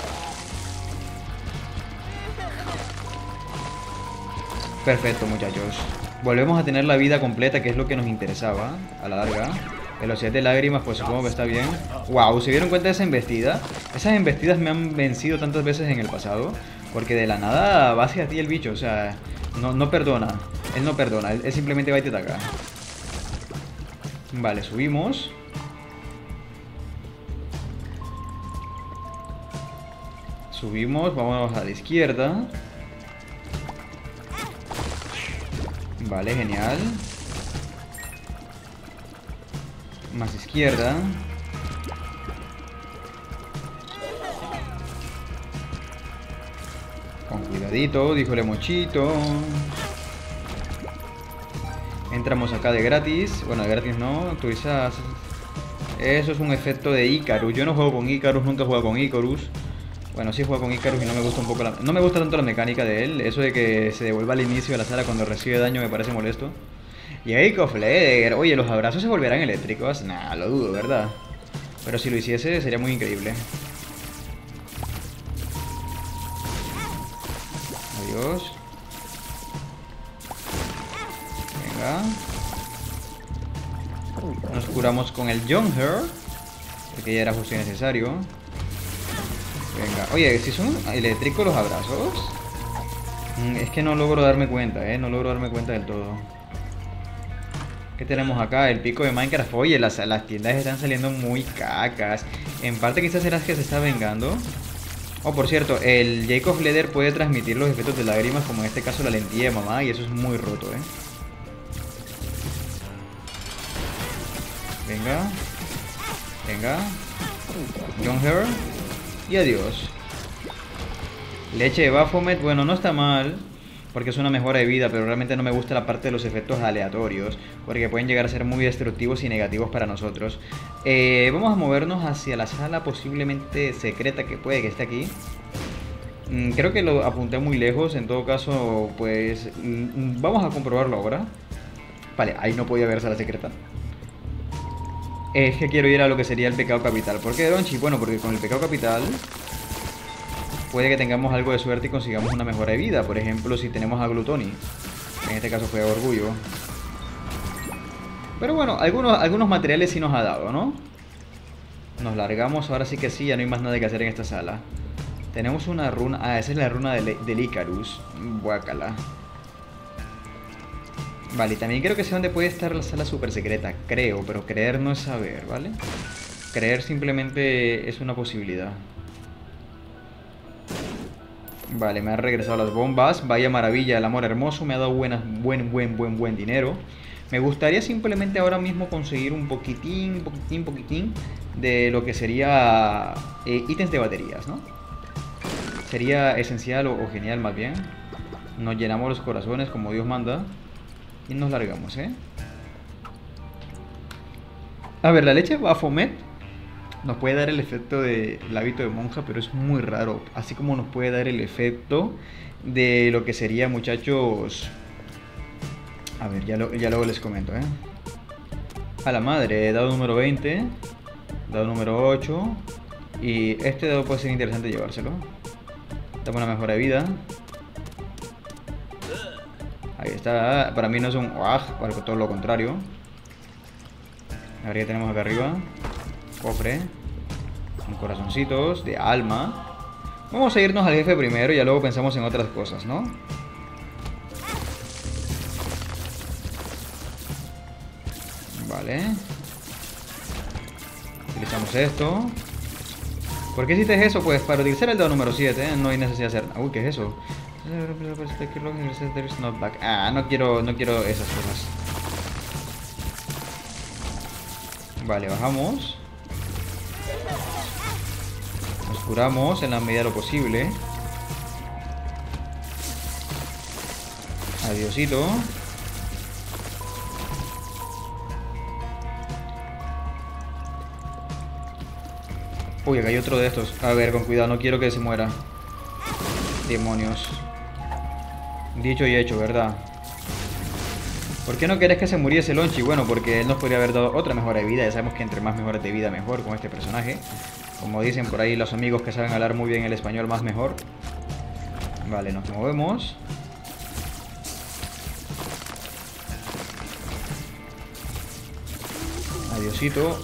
Perfecto, muchachos. Volvemos a tener la vida completa, que es lo que nos interesaba a la larga. Velocidad de lágrimas, pues supongo que está bien. Wow, ¿se dieron cuenta de esa embestida? Esas embestidas me han vencido tantas veces en el pasado, porque de la nada va hacia ti el bicho, o sea, no perdona. Él no perdona, él simplemente va y te ataca. Vale, subimos. Subimos, vámonos a la izquierda. Vale, genial. Más izquierda. Con cuidadito, dijo el mochito. Entramos acá de gratis. Bueno, de gratis no, tú quizás. Eso es un efecto de Icarus. Yo no juego con Icarus, nunca he jugado con Icarus. Bueno, sí juego con Icarus y no me gusta un poco no me gusta tanto la mecánica de él. Eso de que se devuelva al inicio de la sala cuando recibe daño me parece molesto. Y Jake of Leather. Oye, ¿los abrazos se volverán eléctricos? Nah, lo dudo, ¿verdad? Pero si lo hiciese sería muy increíble. Adiós. Venga. Nos curamos con el Young Her, porque ya era justo y necesario. Venga. Oye, si son eléctricos los abrazos. Es que no logro darme cuenta, no logro darme cuenta del todo. ¿Qué tenemos acá? El pico de Minecraft. Oye, las tiendas están saliendo muy cacas. En parte quizás será que se está vengando. Oh, por cierto, el Jake of Leather puede transmitir los efectos de lágrimas, como en este caso la lentilla de mamá, y eso es muy roto, Venga. Venga. John Hair. Y adiós. Leche de Baphomet, bueno, no está mal, porque es una mejora de vida, pero realmente no me gusta la parte de los efectos aleatorios, porque pueden llegar a ser muy destructivos y negativos para nosotros. Vamos a movernos hacia la sala posiblemente secreta, que puede que esté aquí. Creo que lo apunté muy lejos, en todo caso, pues vamos a comprobarlo ahora. Vale, ahí no podía haber sala secreta. Es que quiero ir a lo que sería el pecado capital. ¿Por qué, Donchi? Bueno, porque con el pecado capital puede que tengamos algo de suerte y consigamos una mejora de vida. Por ejemplo, si tenemos a Gluttony. En este caso fue Orgullo. Pero bueno, algunos materiales sí nos ha dado, ¿no? Nos largamos, ahora sí que sí, ya no hay más nada que hacer en esta sala. Tenemos una runa... Ah, esa es la runa del Icarus. Guácala. Vale, y también creo que sé dónde puede estar la sala super secreta. Creo, pero creer no es saber, ¿vale? Creer simplemente es una posibilidad. Vale, me han regresado las bombas. Vaya maravilla, el amor hermoso. Me ha dado buen dinero. Me gustaría simplemente ahora mismo conseguir un poquitín de lo que sería ítems de baterías, ¿no? Sería esencial o genial más bien. Nos llenamos los corazones como Dios manda. Y nos largamos, ¿eh? A ver, la leche Baphomet nos puede dar el efecto del hábito de monja, pero es muy raro. Así como nos puede dar el efecto de lo que sería, muchachos... A ver, ya luego les comento, ¿eh? A la madre, dado número 20, dado número 8. Y este dado puede ser interesante llevárselo. Dame una mejora de vida. Ahí está, para mí no es un para todo lo contrario. A ver qué tenemos acá arriba. Cofre. Con corazoncitos de alma. Vamos a irnos al jefe primero y ya luego pensamos en otras cosas, ¿no? Vale. Utilizamos esto. ¿Por qué hiciste eso? Pues para utilizar el dado número 7, no hay necesidad de hacer... Uy, ¿qué es eso? Ah, no quiero esas cosas. Vale, bajamos. Nos curamos en la medida de lo posible. Adiosito. Uy, acá hay otro de estos. A ver, con cuidado, no quiero que se muera. Demonios. Dicho y hecho, ¿verdad? ¿Por qué no querés que se muriese Lonchi? Bueno, porque él nos podría haber dado otra mejora de vida. Ya sabemos que entre más mejoras de vida, mejor con este personaje. Como dicen por ahí los amigos que saben hablar muy bien el español, más mejor. Vale, nos movemos. Adiosito.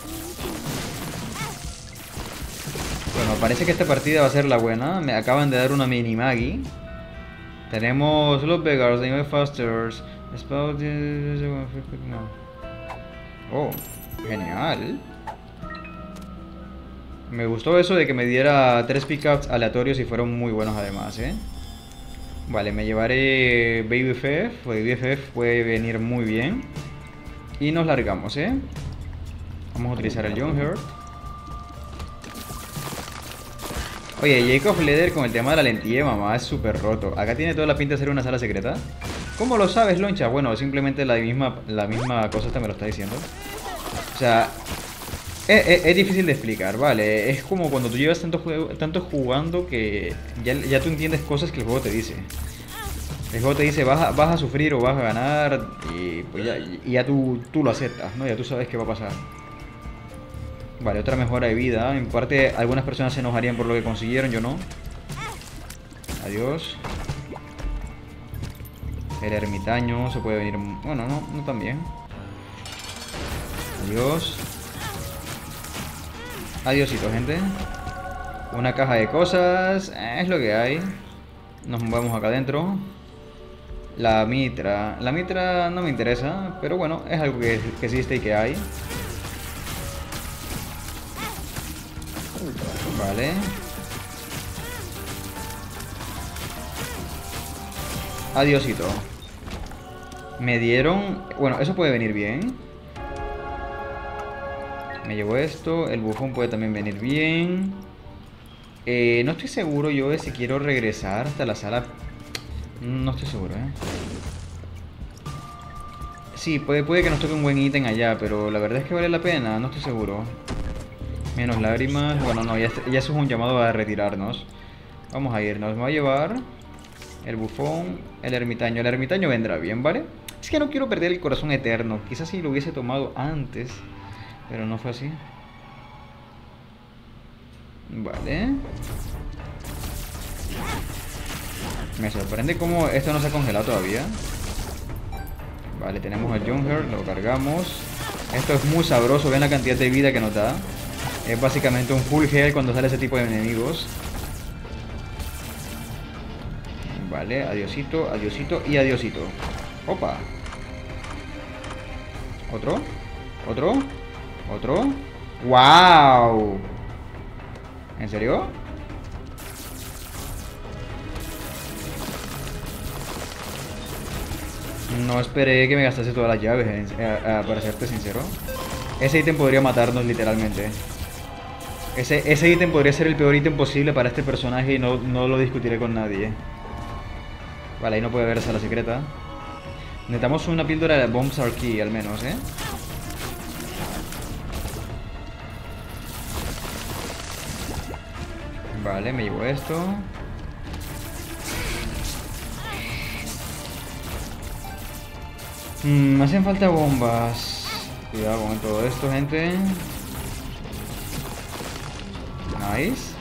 Bueno, parece que esta partida va a ser la buena. Me acaban de dar una mini Maggie. Tenemos los Beggars, Anime Fasters. Oh, genial. Me gustó eso de que me diera 3 pickups aleatorios y fueron muy buenos además, ¿eh? Vale, me llevaré Baby FF. Baby FF puede venir muy bien. Y nos largamos, ¿eh? Vamos a utilizar el Young Heart. Oye, Jacob Leder con el tema de la lentilla, mamá, es súper roto. Acá tiene toda la pinta de ser una sala secreta. ¿Cómo lo sabes, Loncha? Bueno, simplemente la misma cosa esta me lo está diciendo. O sea, es difícil de explicar, ¿vale? Es como cuando tú llevas tanto jugando que ya tú entiendes cosas que el juego te dice. El juego te dice, vas a sufrir o vas a ganar y pues ya tú lo aceptas, ¿no? Ya tú sabes qué va a pasar. Vale, otra mejora de vida. En parte, algunas personas se enojarían por lo que consiguieron, yo no. Adiós. El ermitaño se puede venir... Bueno, no tan bien. Adiós. Adiósito, gente. Una caja de cosas. Es lo que hay. Nos movemos acá adentro. La mitra. La mitra no me interesa, pero bueno, es algo que existe y que hay. Vale. Adiósito. Me dieron... Bueno, eso puede venir bien. Me llevo esto. El bufón puede también venir bien. No estoy seguro yo de si quiero regresar hasta la sala. No estoy seguro, Sí, puede que nos toque un buen ítem allá, pero la verdad es que vale la pena. No estoy seguro. Menos lágrimas. Bueno, no, ya eso es un llamado a retirarnos. Vamos a irnos. Me va a llevar el bufón, el ermitaño. El ermitaño vendrá bien, ¿vale? Es que no quiero perder el corazón eterno. Quizás si lo hubiese tomado antes Pero no fue así. Vale. Me sorprende cómo esto no se ha congelado todavía. Vale, tenemos al Junger, lo cargamos. Esto es muy sabroso, ven la cantidad de vida que nos da. Es básicamente un full heal cuando sale ese tipo de enemigos. Vale, adiosito, adiosito y adiosito. Opa. ¿Otro? ¿Otro? ¿Otro? ¡Wow! ¿En serio? No esperé que me gastase todas las llaves, para serte sincero. Ese ítem podría matarnos literalmente. Ese ítem podría ser el peor ítem posible para este personaje y no lo discutiré con nadie. Vale, ahí no puede haber sala secreta. Necesitamos una píldora de Bombs Are Key al menos, ¿eh? Vale, me llevo esto. Me hacen falta bombas. Cuidado con todo esto, gente. Nice.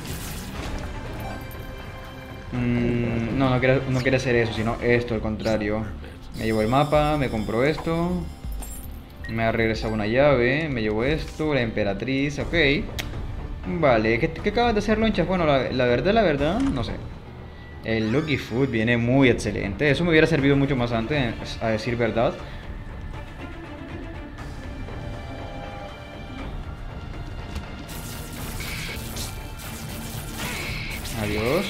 No quiere hacer eso, sino esto, al contrario. Me llevo el mapa, me compro esto. Me ha regresado una llave, me llevo esto, la emperatriz, ok. Vale, ¿qué acabas de hacer, Lonchas? Bueno, la verdad, no sé. El Lucky Food viene muy excelente. Eso me hubiera servido mucho más antes, a decir verdad. Adiós.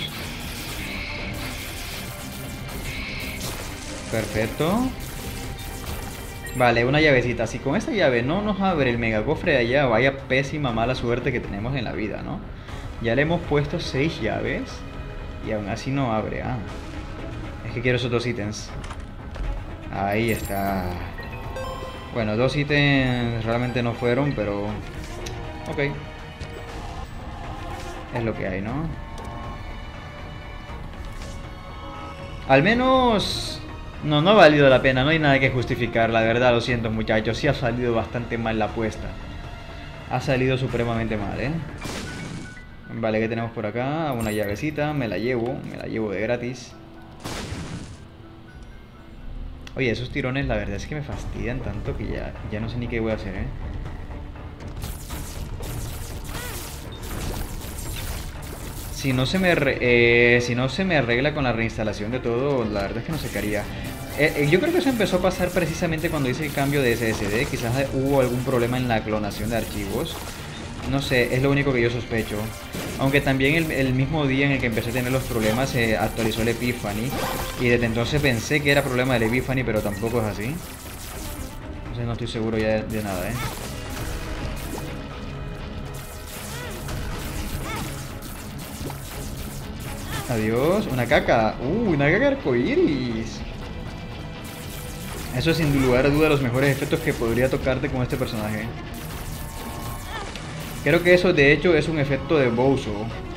Perfecto. Vale, una llavecita. Si con esta llave no nos abre el mega cofre de allá, vaya pésima mala suerte que tenemos en la vida, ¿no? Ya le hemos puesto 6 llaves y aún así no abre. Ah, es que quiero esos 2 ítems. Ahí está. Bueno, 2 ítems realmente no fueron, pero... ok. Es lo que hay, ¿no? Al menos... no ha valido la pena, no hay nada que justificar, la verdad, lo siento muchachos, sí ha salido bastante mal la apuesta. Ha salido supremamente mal, ¿eh? Vale, ¿qué tenemos por acá? Una llavecita, me la llevo de gratis. Oye, esos tirones la verdad es que me fastidian tanto que ya no sé ni qué voy a hacer, ¿eh? Si no se me arregla con la reinstalación de todo, la verdad es que no sé qué haría. Yo creo que eso empezó a pasar precisamente cuando hice el cambio de SSD. Quizás hubo algún problema en la clonación de archivos. No sé, es lo único que yo sospecho. Aunque también el mismo día en el que empecé a tener los problemas se actualizó el Epiphany. Y desde entonces pensé que era problema del Epiphany, pero tampoco es así. Entonces no estoy seguro ya de nada, ¿eh? Adiós, una caca. Una caca arcoiris. Eso es sin lugar a duda los mejores efectos que podría tocarte con este personaje. Creo que eso de hecho es un efecto de Bozo.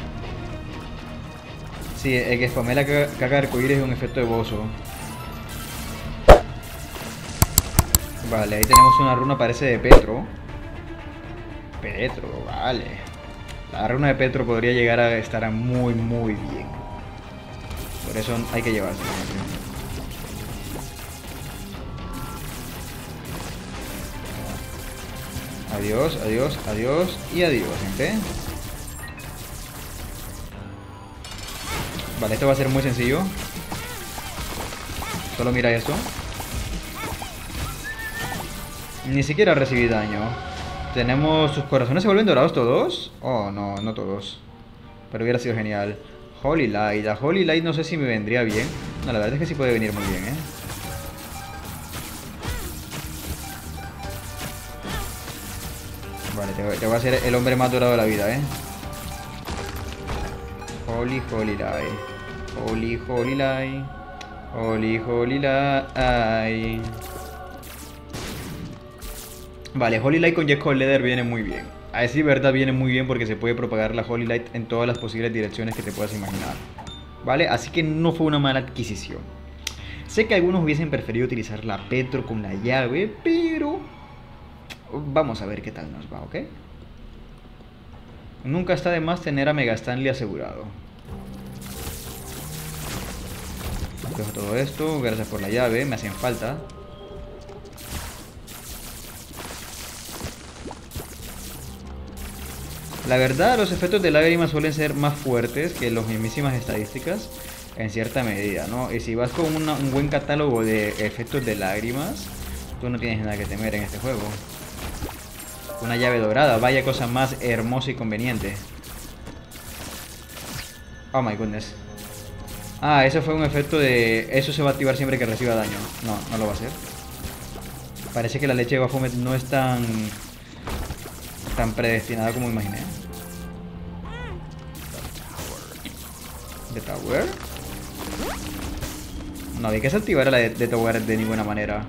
Sí, el que spamea la caca arcoiris es un efecto de Bozo. Vale, ahí tenemos una runa, parece de Petro. Petro, vale. La runa de Petro podría llegar a estar muy bien. Por eso hay que llevarse. Adiós, adiós, adiós y adiós, gente. Vale, esto va a ser muy sencillo. Solo mira esto. Ni siquiera recibí daño. Tenemos... ¿sus corazones se vuelven dorados todos? Oh, no, no todos. Pero hubiera sido genial. Holy Light. La Holy Light no sé si me vendría bien. No, la verdad es que sí puede venir muy bien, ¿eh? Vale, te voy a hacer el hombre más dorado de la vida, ¿eh? Holy Light. Holy Light. Holy Light. Vale, Holy Light con Jet Cold Leather viene muy bien. A decir verdad viene muy bien porque se puede propagar la Holy Light en todas las posibles direcciones que te puedas imaginar. Vale, así que no fue una mala adquisición. Sé que algunos hubiesen preferido utilizar la Petro con la llave, pero... vamos a ver qué tal nos va, ¿ok? Nunca está de más tener a Mega Stanley asegurado. Dejo todo esto, gracias por la llave, me hacían falta. La verdad, los efectos de lágrimas suelen ser más fuertes que las mismísimas estadísticas, en cierta medida, ¿no? Y si vas con un buen catálogo de efectos de lágrimas, tú no tienes nada que temer en este juego. Una llave dorada, vaya cosa más hermosa y conveniente. Oh my goodness. Ah, eso fue un efecto de... Eso se va a activar siempre que reciba daño. No, no lo va a hacer. Parece que la leche de Baphomet no es tan predestinada como imaginé. ¿The Tower? No había que desactivar a la de Tower de ninguna manera.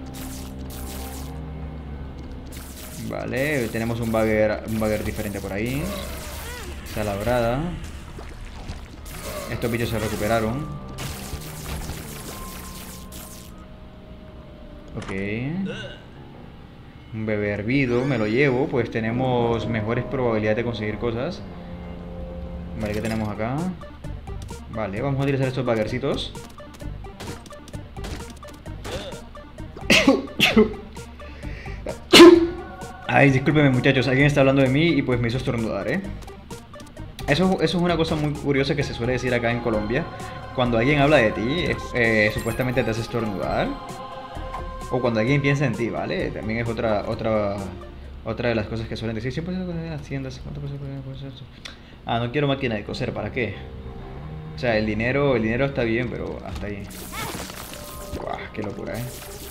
Vale, tenemos un bagger diferente por ahí. Está labrada. Estos bichos se recuperaron. Ok. Un bebé hervido, me lo llevo. Pues tenemos mejores probabilidades de conseguir cosas. Vale, ¿qué tenemos acá? Vale, vamos a utilizar estos baggercitos. Ay, discúlpeme muchachos, alguien está hablando de mí y pues me hizo estornudar, ¿eh? Eso es una cosa muy curiosa que se suele decir acá en Colombia. Cuando alguien habla de ti, supuestamente te hace estornudar. O cuando alguien piensa en ti, ¿vale? También es otra de las cosas que suelen decir. Siempre haciendas, ah, no quiero máquina de coser, ¿para qué? O sea, el dinero está bien, pero hasta ahí. Buah, qué locura, ¿eh?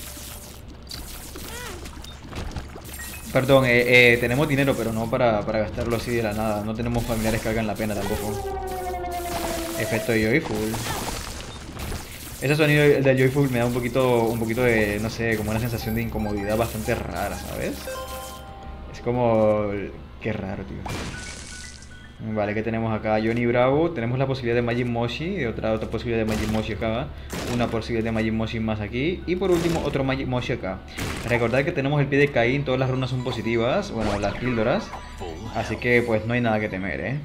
Perdón, tenemos dinero, pero no para gastarlo así de la nada. No tenemos familiares que hagan la pena tampoco. Efecto de Joyful. Ese sonido de Joyful me da un poquito de, no sé, como una sensación de incomodidad bastante rara, ¿sabes? Es como... Qué raro, tío. Vale, ¿qué tenemos acá? Johnny Bravo. Tenemos la posibilidad de Majin Moshi. Otra posibilidad de Majin Moshi acá. Una posibilidad de Majin Moshi más aquí. Y por último, otro Majin Moshi acá. Recordad que tenemos el pie de Caín. Todas las runas son positivas. Bueno, las píldoras. Así que pues no hay nada que temer, ¿eh?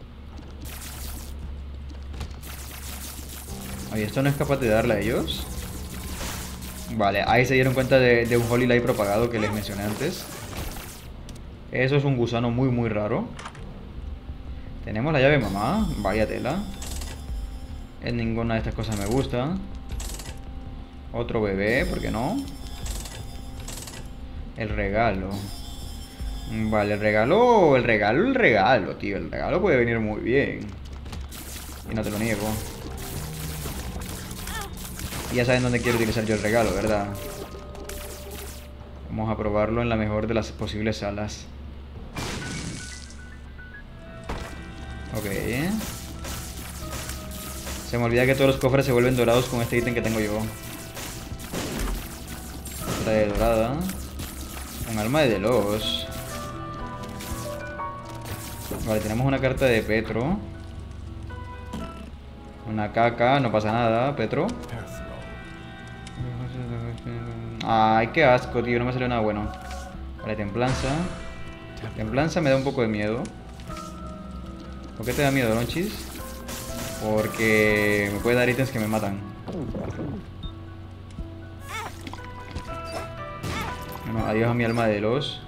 Oye, ¿esto no es capaz de darle a ellos? Vale, ahí se dieron cuenta de un Holy Light propagado que les mencioné antes. Eso es un gusano muy raro. Tenemos la llave mamá, vaya tela. En ninguna de estas cosas me gusta. Otro bebé, ¿por qué no? El regalo. Vale, el regalo, tío. El regalo puede venir muy bien. Y no te lo niego. Y ya saben dónde quiero utilizar yo el regalo, ¿verdad? Vamos a probarlo en la mejor de las posibles salas. Ok. Se me olvida que todos los cofres se vuelven dorados con este ítem que tengo yo. Otra de dorada. Un alma de Delos. Vale, tenemos una carta de Petro. Una caca, no pasa nada, Petro. Ay, qué asco, tío, no me salió nada bueno. Vale, templanza. Templanza me da un poco de miedo. ¿Por qué te da miedo, Lonchis? Porque me puede dar ítems que me matan. Bueno, adiós a mi alma de los.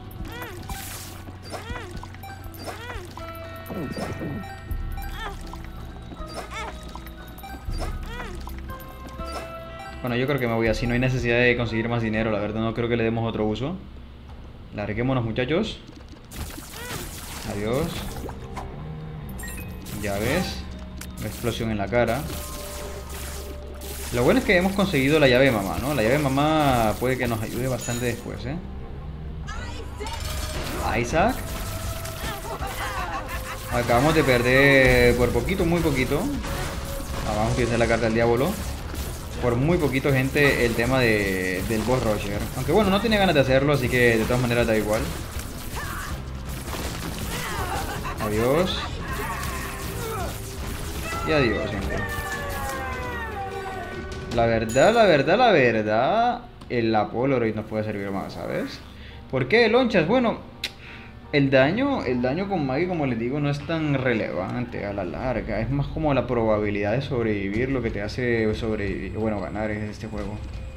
Bueno, yo creo que me voy así. No hay necesidad de conseguir más dinero, la verdad. No creo que le demos otro uso. Larguémonos, muchachos. Adiós. Ya ves. Una explosión en la cara. Lo bueno es que hemos conseguido la llave de mamá, ¿no? La llave de mamá puede que nos ayude bastante después, ¿eh? Isaac. Acabamos de perder por poquito, muy poquito. Vamos a utilizar la carta del diablo. Por muy poquito, gente, el tema del boss Roger. Aunque bueno, no tiene ganas de hacerlo, así que de todas maneras da igual. Adiós. Y adiós, gente. La verdad, el Apoloroid nos puede servir más, ¿sabes? ¿Por qué lonchas? Bueno, el daño con Maggie, como les digo, no es tan relevante a la larga. Es más como la probabilidad de sobrevivir lo que te hace sobrevivir, bueno, ganar en este juego.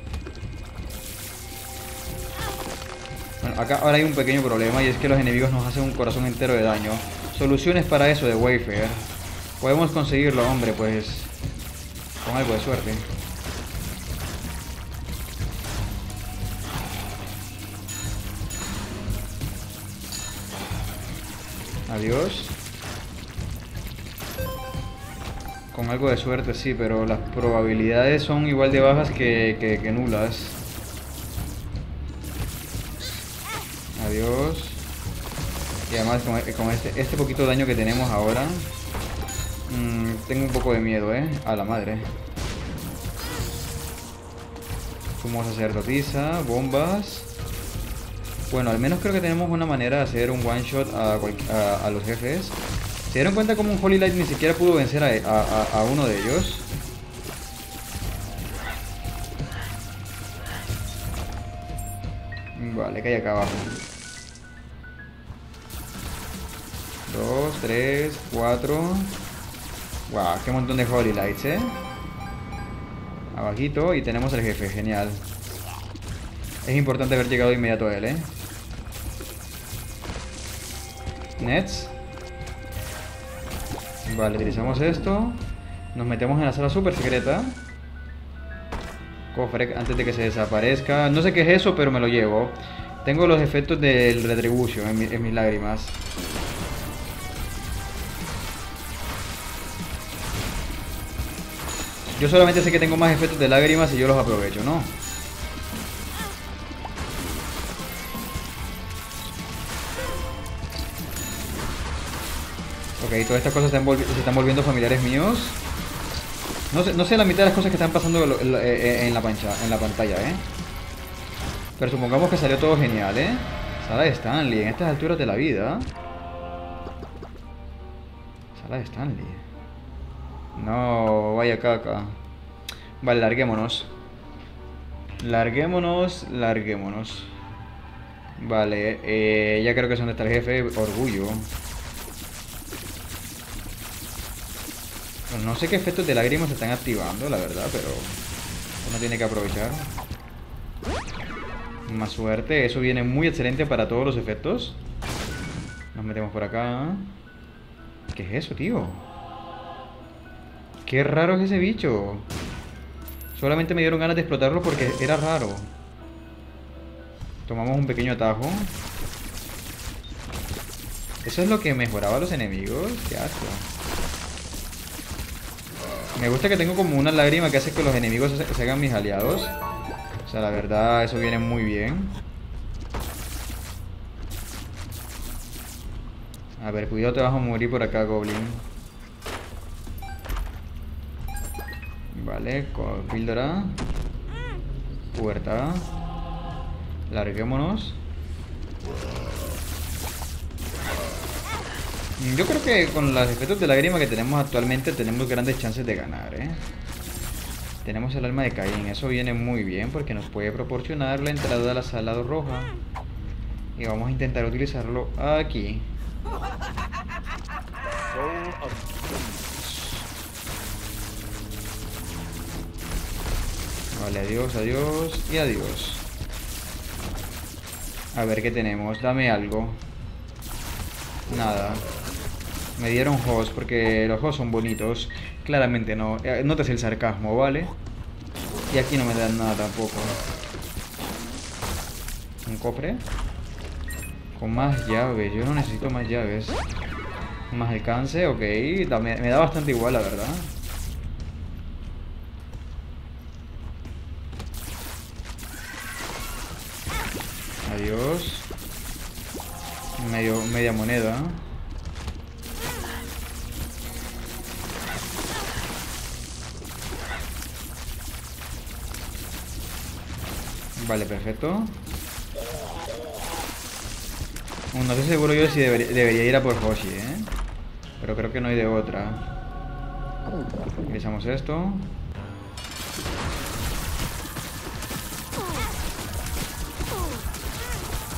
Bueno, acá ahora hay un pequeño problema y es que los enemigos nos hacen un corazón entero de daño. Soluciones para eso de Wayfair. Podemos conseguirlo, hombre, pues con algo de suerte. Adiós. Con algo de suerte sí, pero las probabilidades son igual de bajas que nulas. Adiós. Y además con este poquito de daño que tenemos ahora, tengo un poco de miedo, a la madre. Sumo sacerdotisa, bombas. Bueno, al menos creo que tenemos una manera de hacer un one shot a los jefes. ¿Se dieron cuenta cómo un Holy Light ni siquiera pudo vencer a uno de ellos? Vale, que hay acá abajo. 2, 3, 4. Wow, qué montón de Holy Lights, Abajito y tenemos al jefe, genial. Es importante haber llegado de inmediato a él, Nets. Vale, utilizamos esto. Nos metemos en la sala super secreta. Cofre antes de que se desaparezca. No sé qué es eso, pero me lo llevo. Tengo los efectos del Retribution en mis lágrimas. Yo solamente sé que tengo más efectos de lágrimas y yo los aprovecho, ¿no? Ok, todas estas cosas se están volviendo familiares míos. No sé la mitad de las cosas que están pasando en la pantalla, Pero supongamos que salió todo genial, Sala de Stanley, en estas alturas de la vida. Sala de Stanley. No, vaya caca. Vale, larguémonos. Larguémonos. Vale, ya creo que es donde está el jefe. Orgullo. Pues no sé qué efectos de lágrimas se están activando, la verdad, pero uno tiene que aprovechar. Más suerte, eso viene muy excelente para todos los efectos. Nos metemos por acá. ¿Qué es eso, tío? Qué raro es ese bicho. Solamente me dieron ganas de explotarlo porque era raro. Tomamos un pequeño atajo. ¿Eso es lo que mejoraba a los enemigos? Qué asco. Me gusta que tengo como una lágrima que hace que los enemigos se hagan mis aliados. O sea, la verdad, eso viene muy bien. A ver, cuidado, te vas a morir por acá, Goblin. Vale, píldora. Puerta. Larguémonos. Yo creo que con los efectos de lágrima que tenemos actualmente tenemos grandes chances de ganar, Tenemos el alma de Caín, eso viene muy bien porque nos puede proporcionar la entrada a la sala roja. Y vamos a intentar utilizarlo aquí. Vale, adiós, adiós y adiós. A ver qué tenemos, dame algo. Nada. Me dieron host porque los hosts son bonitos. Claramente no. Notas el sarcasmo, ¿vale? Y aquí no me dan nada tampoco. Un cofre. Con más llaves. Yo no necesito más llaves. Más alcance, ok. Me da bastante igual, la verdad. Adiós. Media moneda. Vale, perfecto. No estoy seguro yo si debería ir a por Hoshi, pero creo que no hay de otra. Utilizamos esto.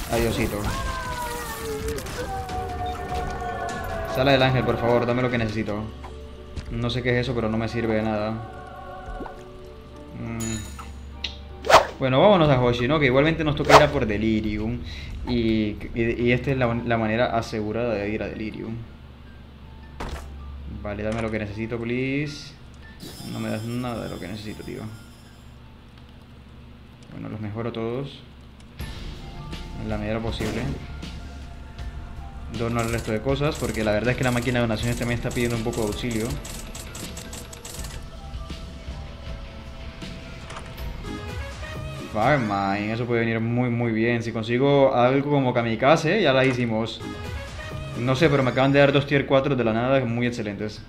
Adiosito. Sala del ángel, por favor, dame lo que necesito. No sé qué es eso, pero no me sirve de nada. Bueno, vámonos a Hoshi, ¿no? Que igualmente nos toca ir a por Delirium. Y esta es la manera asegurada de ir a Delirium. Vale, dame lo que necesito, please. No me das nada de lo que necesito, tío. Bueno, los mejoro todos en la medida posible. Dono al resto de cosas, porque la verdad es que la máquina de donaciones también está pidiendo un poco de auxilio. Farmine, eso puede venir muy bien. Si consigo algo como Kamikaze, ya la hicimos. No sé, pero me acaban de dar 2 tier 4 de la nada, muy excelentes.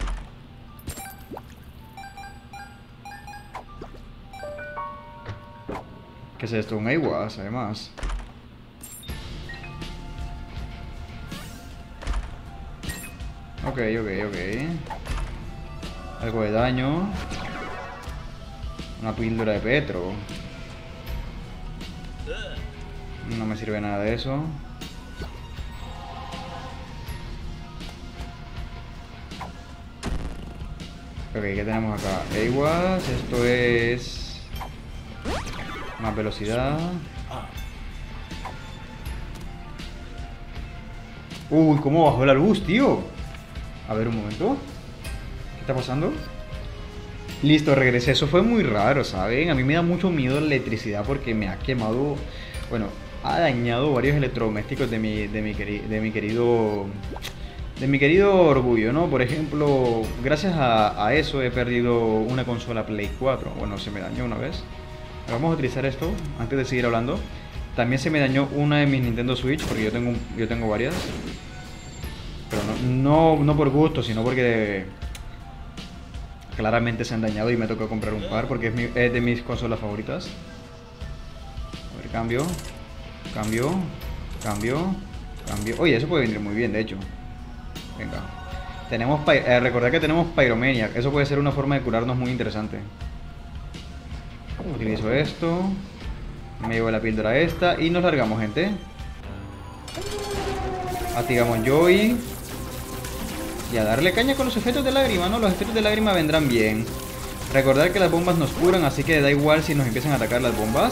¿Qué es esto? Un AWAS, además. Ok. Algo de daño. Una píldora de Petro. No me sirve nada de eso. Ok, ¿qué tenemos acá? AWAS, esto es... más velocidad. Uy, ¿cómo bajó la luz, tío? A ver, un momento. ¿Qué está pasando? Listo, regresé. Eso fue muy raro, ¿saben? A mí me da mucho miedo la electricidad porque me ha quemado... Bueno, ha dañado varios electrodomésticos de mi querido orgullo, ¿no? Por ejemplo, gracias a eso he perdido una consola Play 4. Bueno, se me dañó una vez. Vamos a utilizar esto antes de seguir hablando. También se me dañó una de mis Nintendo Switch porque yo tengo varias. Pero no por gusto, sino porque claramente se han dañado y me tocó comprar un par porque es de mis consolas favoritas. A ver, cambio. Oye, eso puede venir muy bien, de hecho. Venga. Recordad que tenemos Pyromaniac. Eso puede ser una forma de curarnos muy interesante. Utilizo esto. Me llevo la píldora esta y nos largamos, gente. Activamos Joy. Y a darle caña con los efectos de lágrima, ¿no? Los efectos de lágrima vendrán bien. Recordad que las bombas nos curan, así que da igual si nos empiezan a atacar las bombas.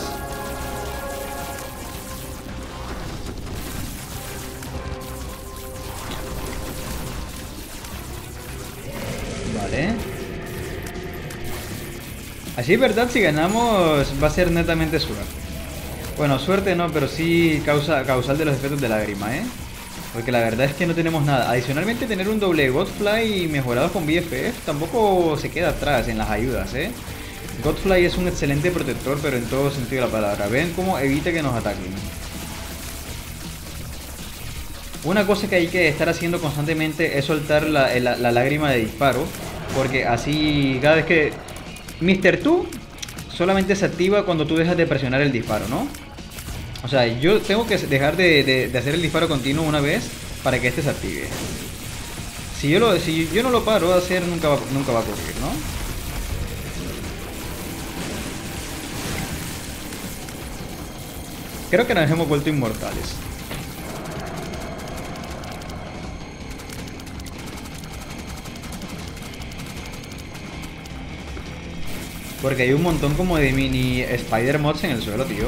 Vale. Así, ¿verdad? Si ganamos va a ser netamente suerte. Bueno, suerte no, pero sí causal de los efectos de lágrima, ¿eh? Porque la verdad es que no tenemos nada. Adicionalmente, tener un doble Godfly mejorado con BFF tampoco se queda atrás en las ayudas, ¿eh? Godfly es un excelente protector, pero en todo sentido de la palabra. Ven cómo evita que nos ataquen. Una cosa que hay que estar haciendo constantemente es soltar la lágrima de disparo. Porque así, cada vez que... Mr. Two solamente se activa cuando tú dejas de presionar el disparo, ¿no? O sea, yo tengo que dejar de hacer el disparo continuo una vez para que este se active. Si yo no lo paro de hacer, nunca va a ocurrir, ¿no? Creo que nos hemos vuelto inmortales. Porque hay un montón como de mini Spider Mods en el suelo, tío.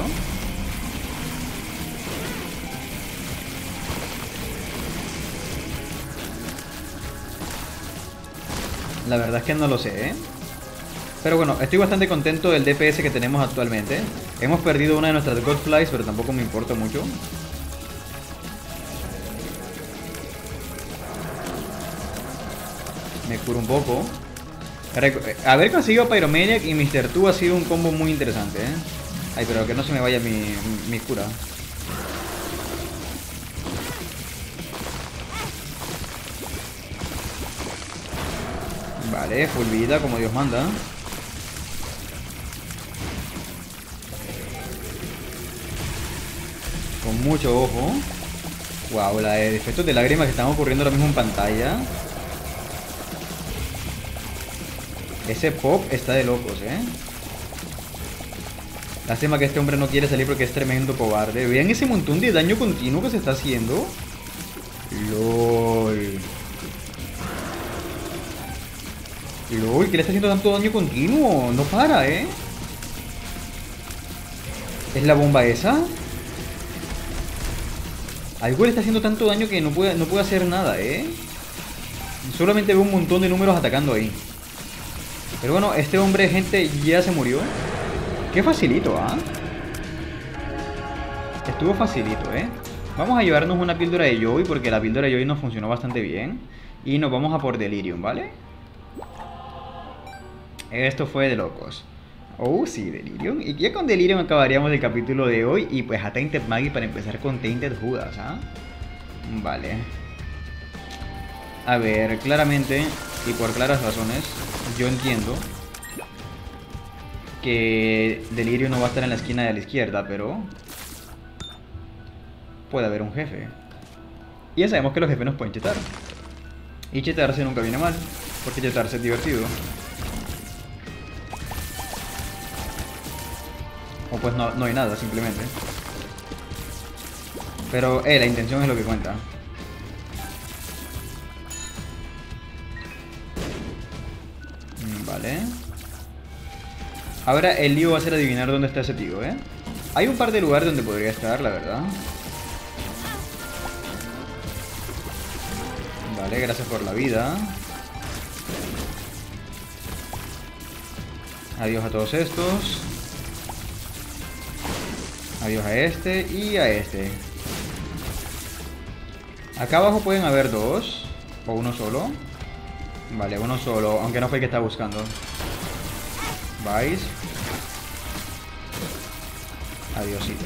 La verdad es que no lo sé, ¿eh? Pero bueno, estoy bastante contento del DPS que tenemos actualmente. Hemos perdido una de nuestras Godflies, pero tampoco me importa mucho. Me curo un poco. Haber conseguido Pyromaniac y Mr. Two ha sido un combo muy interesante, ¿eh? Ay, pero que no se me vaya mi cura. Vale, full vida como Dios manda. Con mucho ojo. Wow, la de efectos de lágrimas que están ocurriendo ahora mismo en pantalla. Ese pop está de locos, ¿eh? Lástima que este hombre no quiere salir porque es tremendo cobarde. Vean ese montón de daño continuo que se está haciendo. LOL. LOL, ¿qué le está haciendo tanto daño continuo? No para, ¿eh? ¿Es la bomba esa? Algo le está haciendo tanto daño que no puede hacer nada, ¿eh? Solamente veo un montón de números atacando ahí. Pero bueno, este hombre, gente, ya se murió. Qué facilito, ¿ah? Estuvo facilito, ¿eh? Vamos a llevarnos una píldora de Joy porque la píldora de Joy nos funcionó bastante bien. Y nos vamos a por Delirium, ¿vale? Esto fue de locos. Oh, sí, Delirium. Y ya con Delirium acabaríamos el capítulo de hoy. Y pues a Tainted Maggie para empezar con Tainted Judas, ¿ah? Vale. A ver, claramente, y por claras razones, yo entiendo que Delirium no va a estar en la esquina de la izquierda, pero puede haber un jefe. Y ya sabemos que los jefes nos pueden chetar. Y chetarse nunca viene mal, porque chetarse es divertido. O pues no hay nada, simplemente. Pero la intención es lo que cuenta. Vale. Ahora el lío va a ser adivinar dónde está ese tío, ¿eh? Hay un par de lugares donde podría estar, la verdad. Vale, gracias por la vida. Adiós a todos estos. Adiós a este y a este. Acá abajo pueden haber dos. O uno solo. Vale, uno solo, aunque no fue el que estaba buscando. ¿Vais? Adiósito.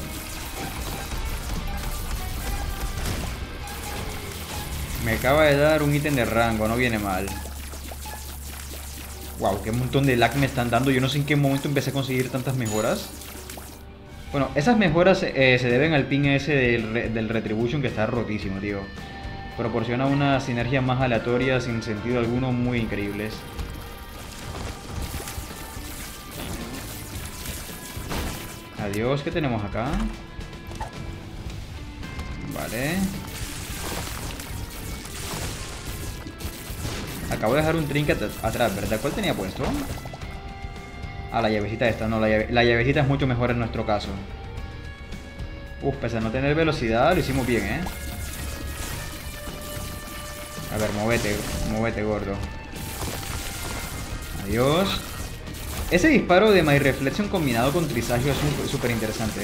Me acaba de dar un ítem de rango, no viene mal. Wow, qué montón de lag me están dando. Yo no sé en qué momento empecé a conseguir tantas mejoras. Bueno, esas mejoras se deben al ping ese del Retribution que está rotísimo, tío. Proporciona unas sinergias más aleatorias sin sentido alguno muy increíbles. Adiós, ¿qué tenemos acá? Vale. Acabo de dejar un trinket atrás, ¿verdad? ¿Cuál tenía puesto? Ah, la llavecita esta. No, la llavecita es mucho mejor en nuestro caso. Pese a no tener velocidad, lo hicimos bien, ¿eh? A ver, móvete, gordo. Adiós. Ese disparo de My Reflection combinado con Trisagio es súper interesante, ¿eh?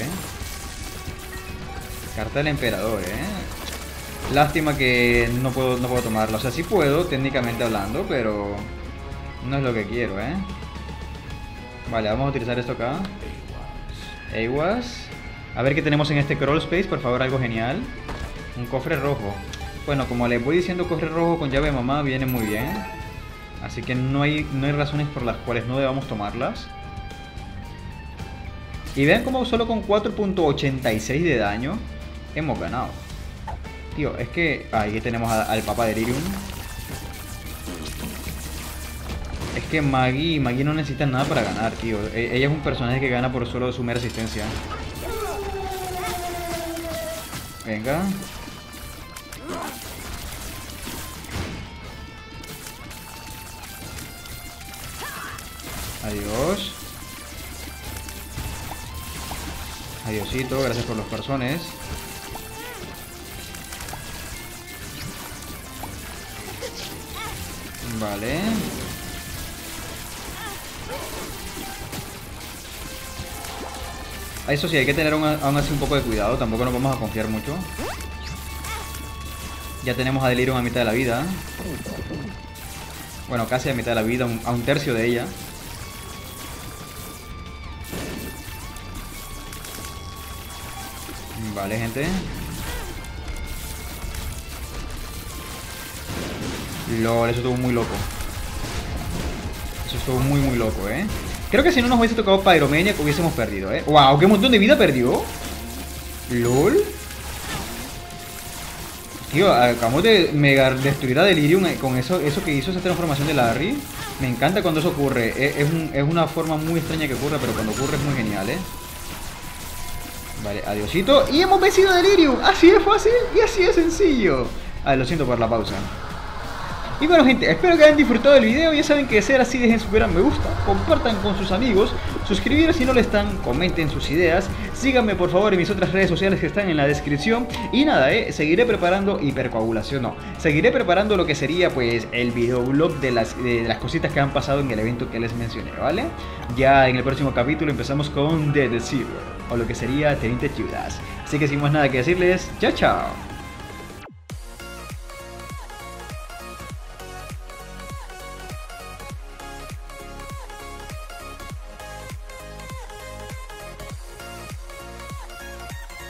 Carta del Emperador, ¿eh? Lástima que no puedo tomarla. O sea, sí puedo, técnicamente hablando, pero no es lo que quiero, ¿eh? Vale, vamos a utilizar esto acá. Awas. A ver qué tenemos en este crawl space, por favor, algo genial. Un cofre rojo. Bueno, como les voy diciendo, cofre rojo con llave de mamá viene muy bien. Así que no hay razones por las cuales no debamos tomarlas. Y vean cómo solo con 4.86 de daño hemos ganado. Tío, es que... Ahí tenemos al Papa Delirium. Es que Maggie no necesita nada para ganar, tío. Ella es un personaje que gana por solo su mera asistencia. Venga. Adiós. Adiosito, gracias por los corazones. Vale. Eso sí, hay que tener aún así un poco de cuidado. Tampoco nos vamos a confiar mucho. Ya tenemos a Delirium a mitad de la vida. Bueno, casi a mitad de la vida, a un tercio de ella. Vale, gente. LOL, eso estuvo muy loco. Eso estuvo muy loco, ¿eh? Creo que si no nos hubiese tocado Pyromaniac hubiésemos perdido, ¿eh? ¡Wow! ¡Qué montón de vida perdió! ¡Lol! Tío, acabamos de mega destruir a Delirium con eso que hizo esa transformación de Larry. Me encanta cuando eso ocurre. Es una forma muy extraña que ocurre, pero cuando ocurre es muy genial, ¿eh? Vale, adiosito. Y hemos vencido a Delirium. Así de fácil y así de sencillo. Lo siento por la pausa. Y bueno gente, espero que hayan disfrutado del video. Ya saben que de ser así, dejen su gran me gusta, compartan con sus amigos, suscribir si no lo están, comenten sus ideas, síganme por favor en mis otras redes sociales que están en la descripción. Y nada, seguiré preparando hipercoagulación, no, seguiré preparando lo que sería pues el videoblog de las cositas que han pasado en el evento que les mencioné, ¿vale? Ya en el próximo capítulo empezamos con The Deceiver, o lo que sería Teniente Judas. Así que sin más nada que decirles, chao chao.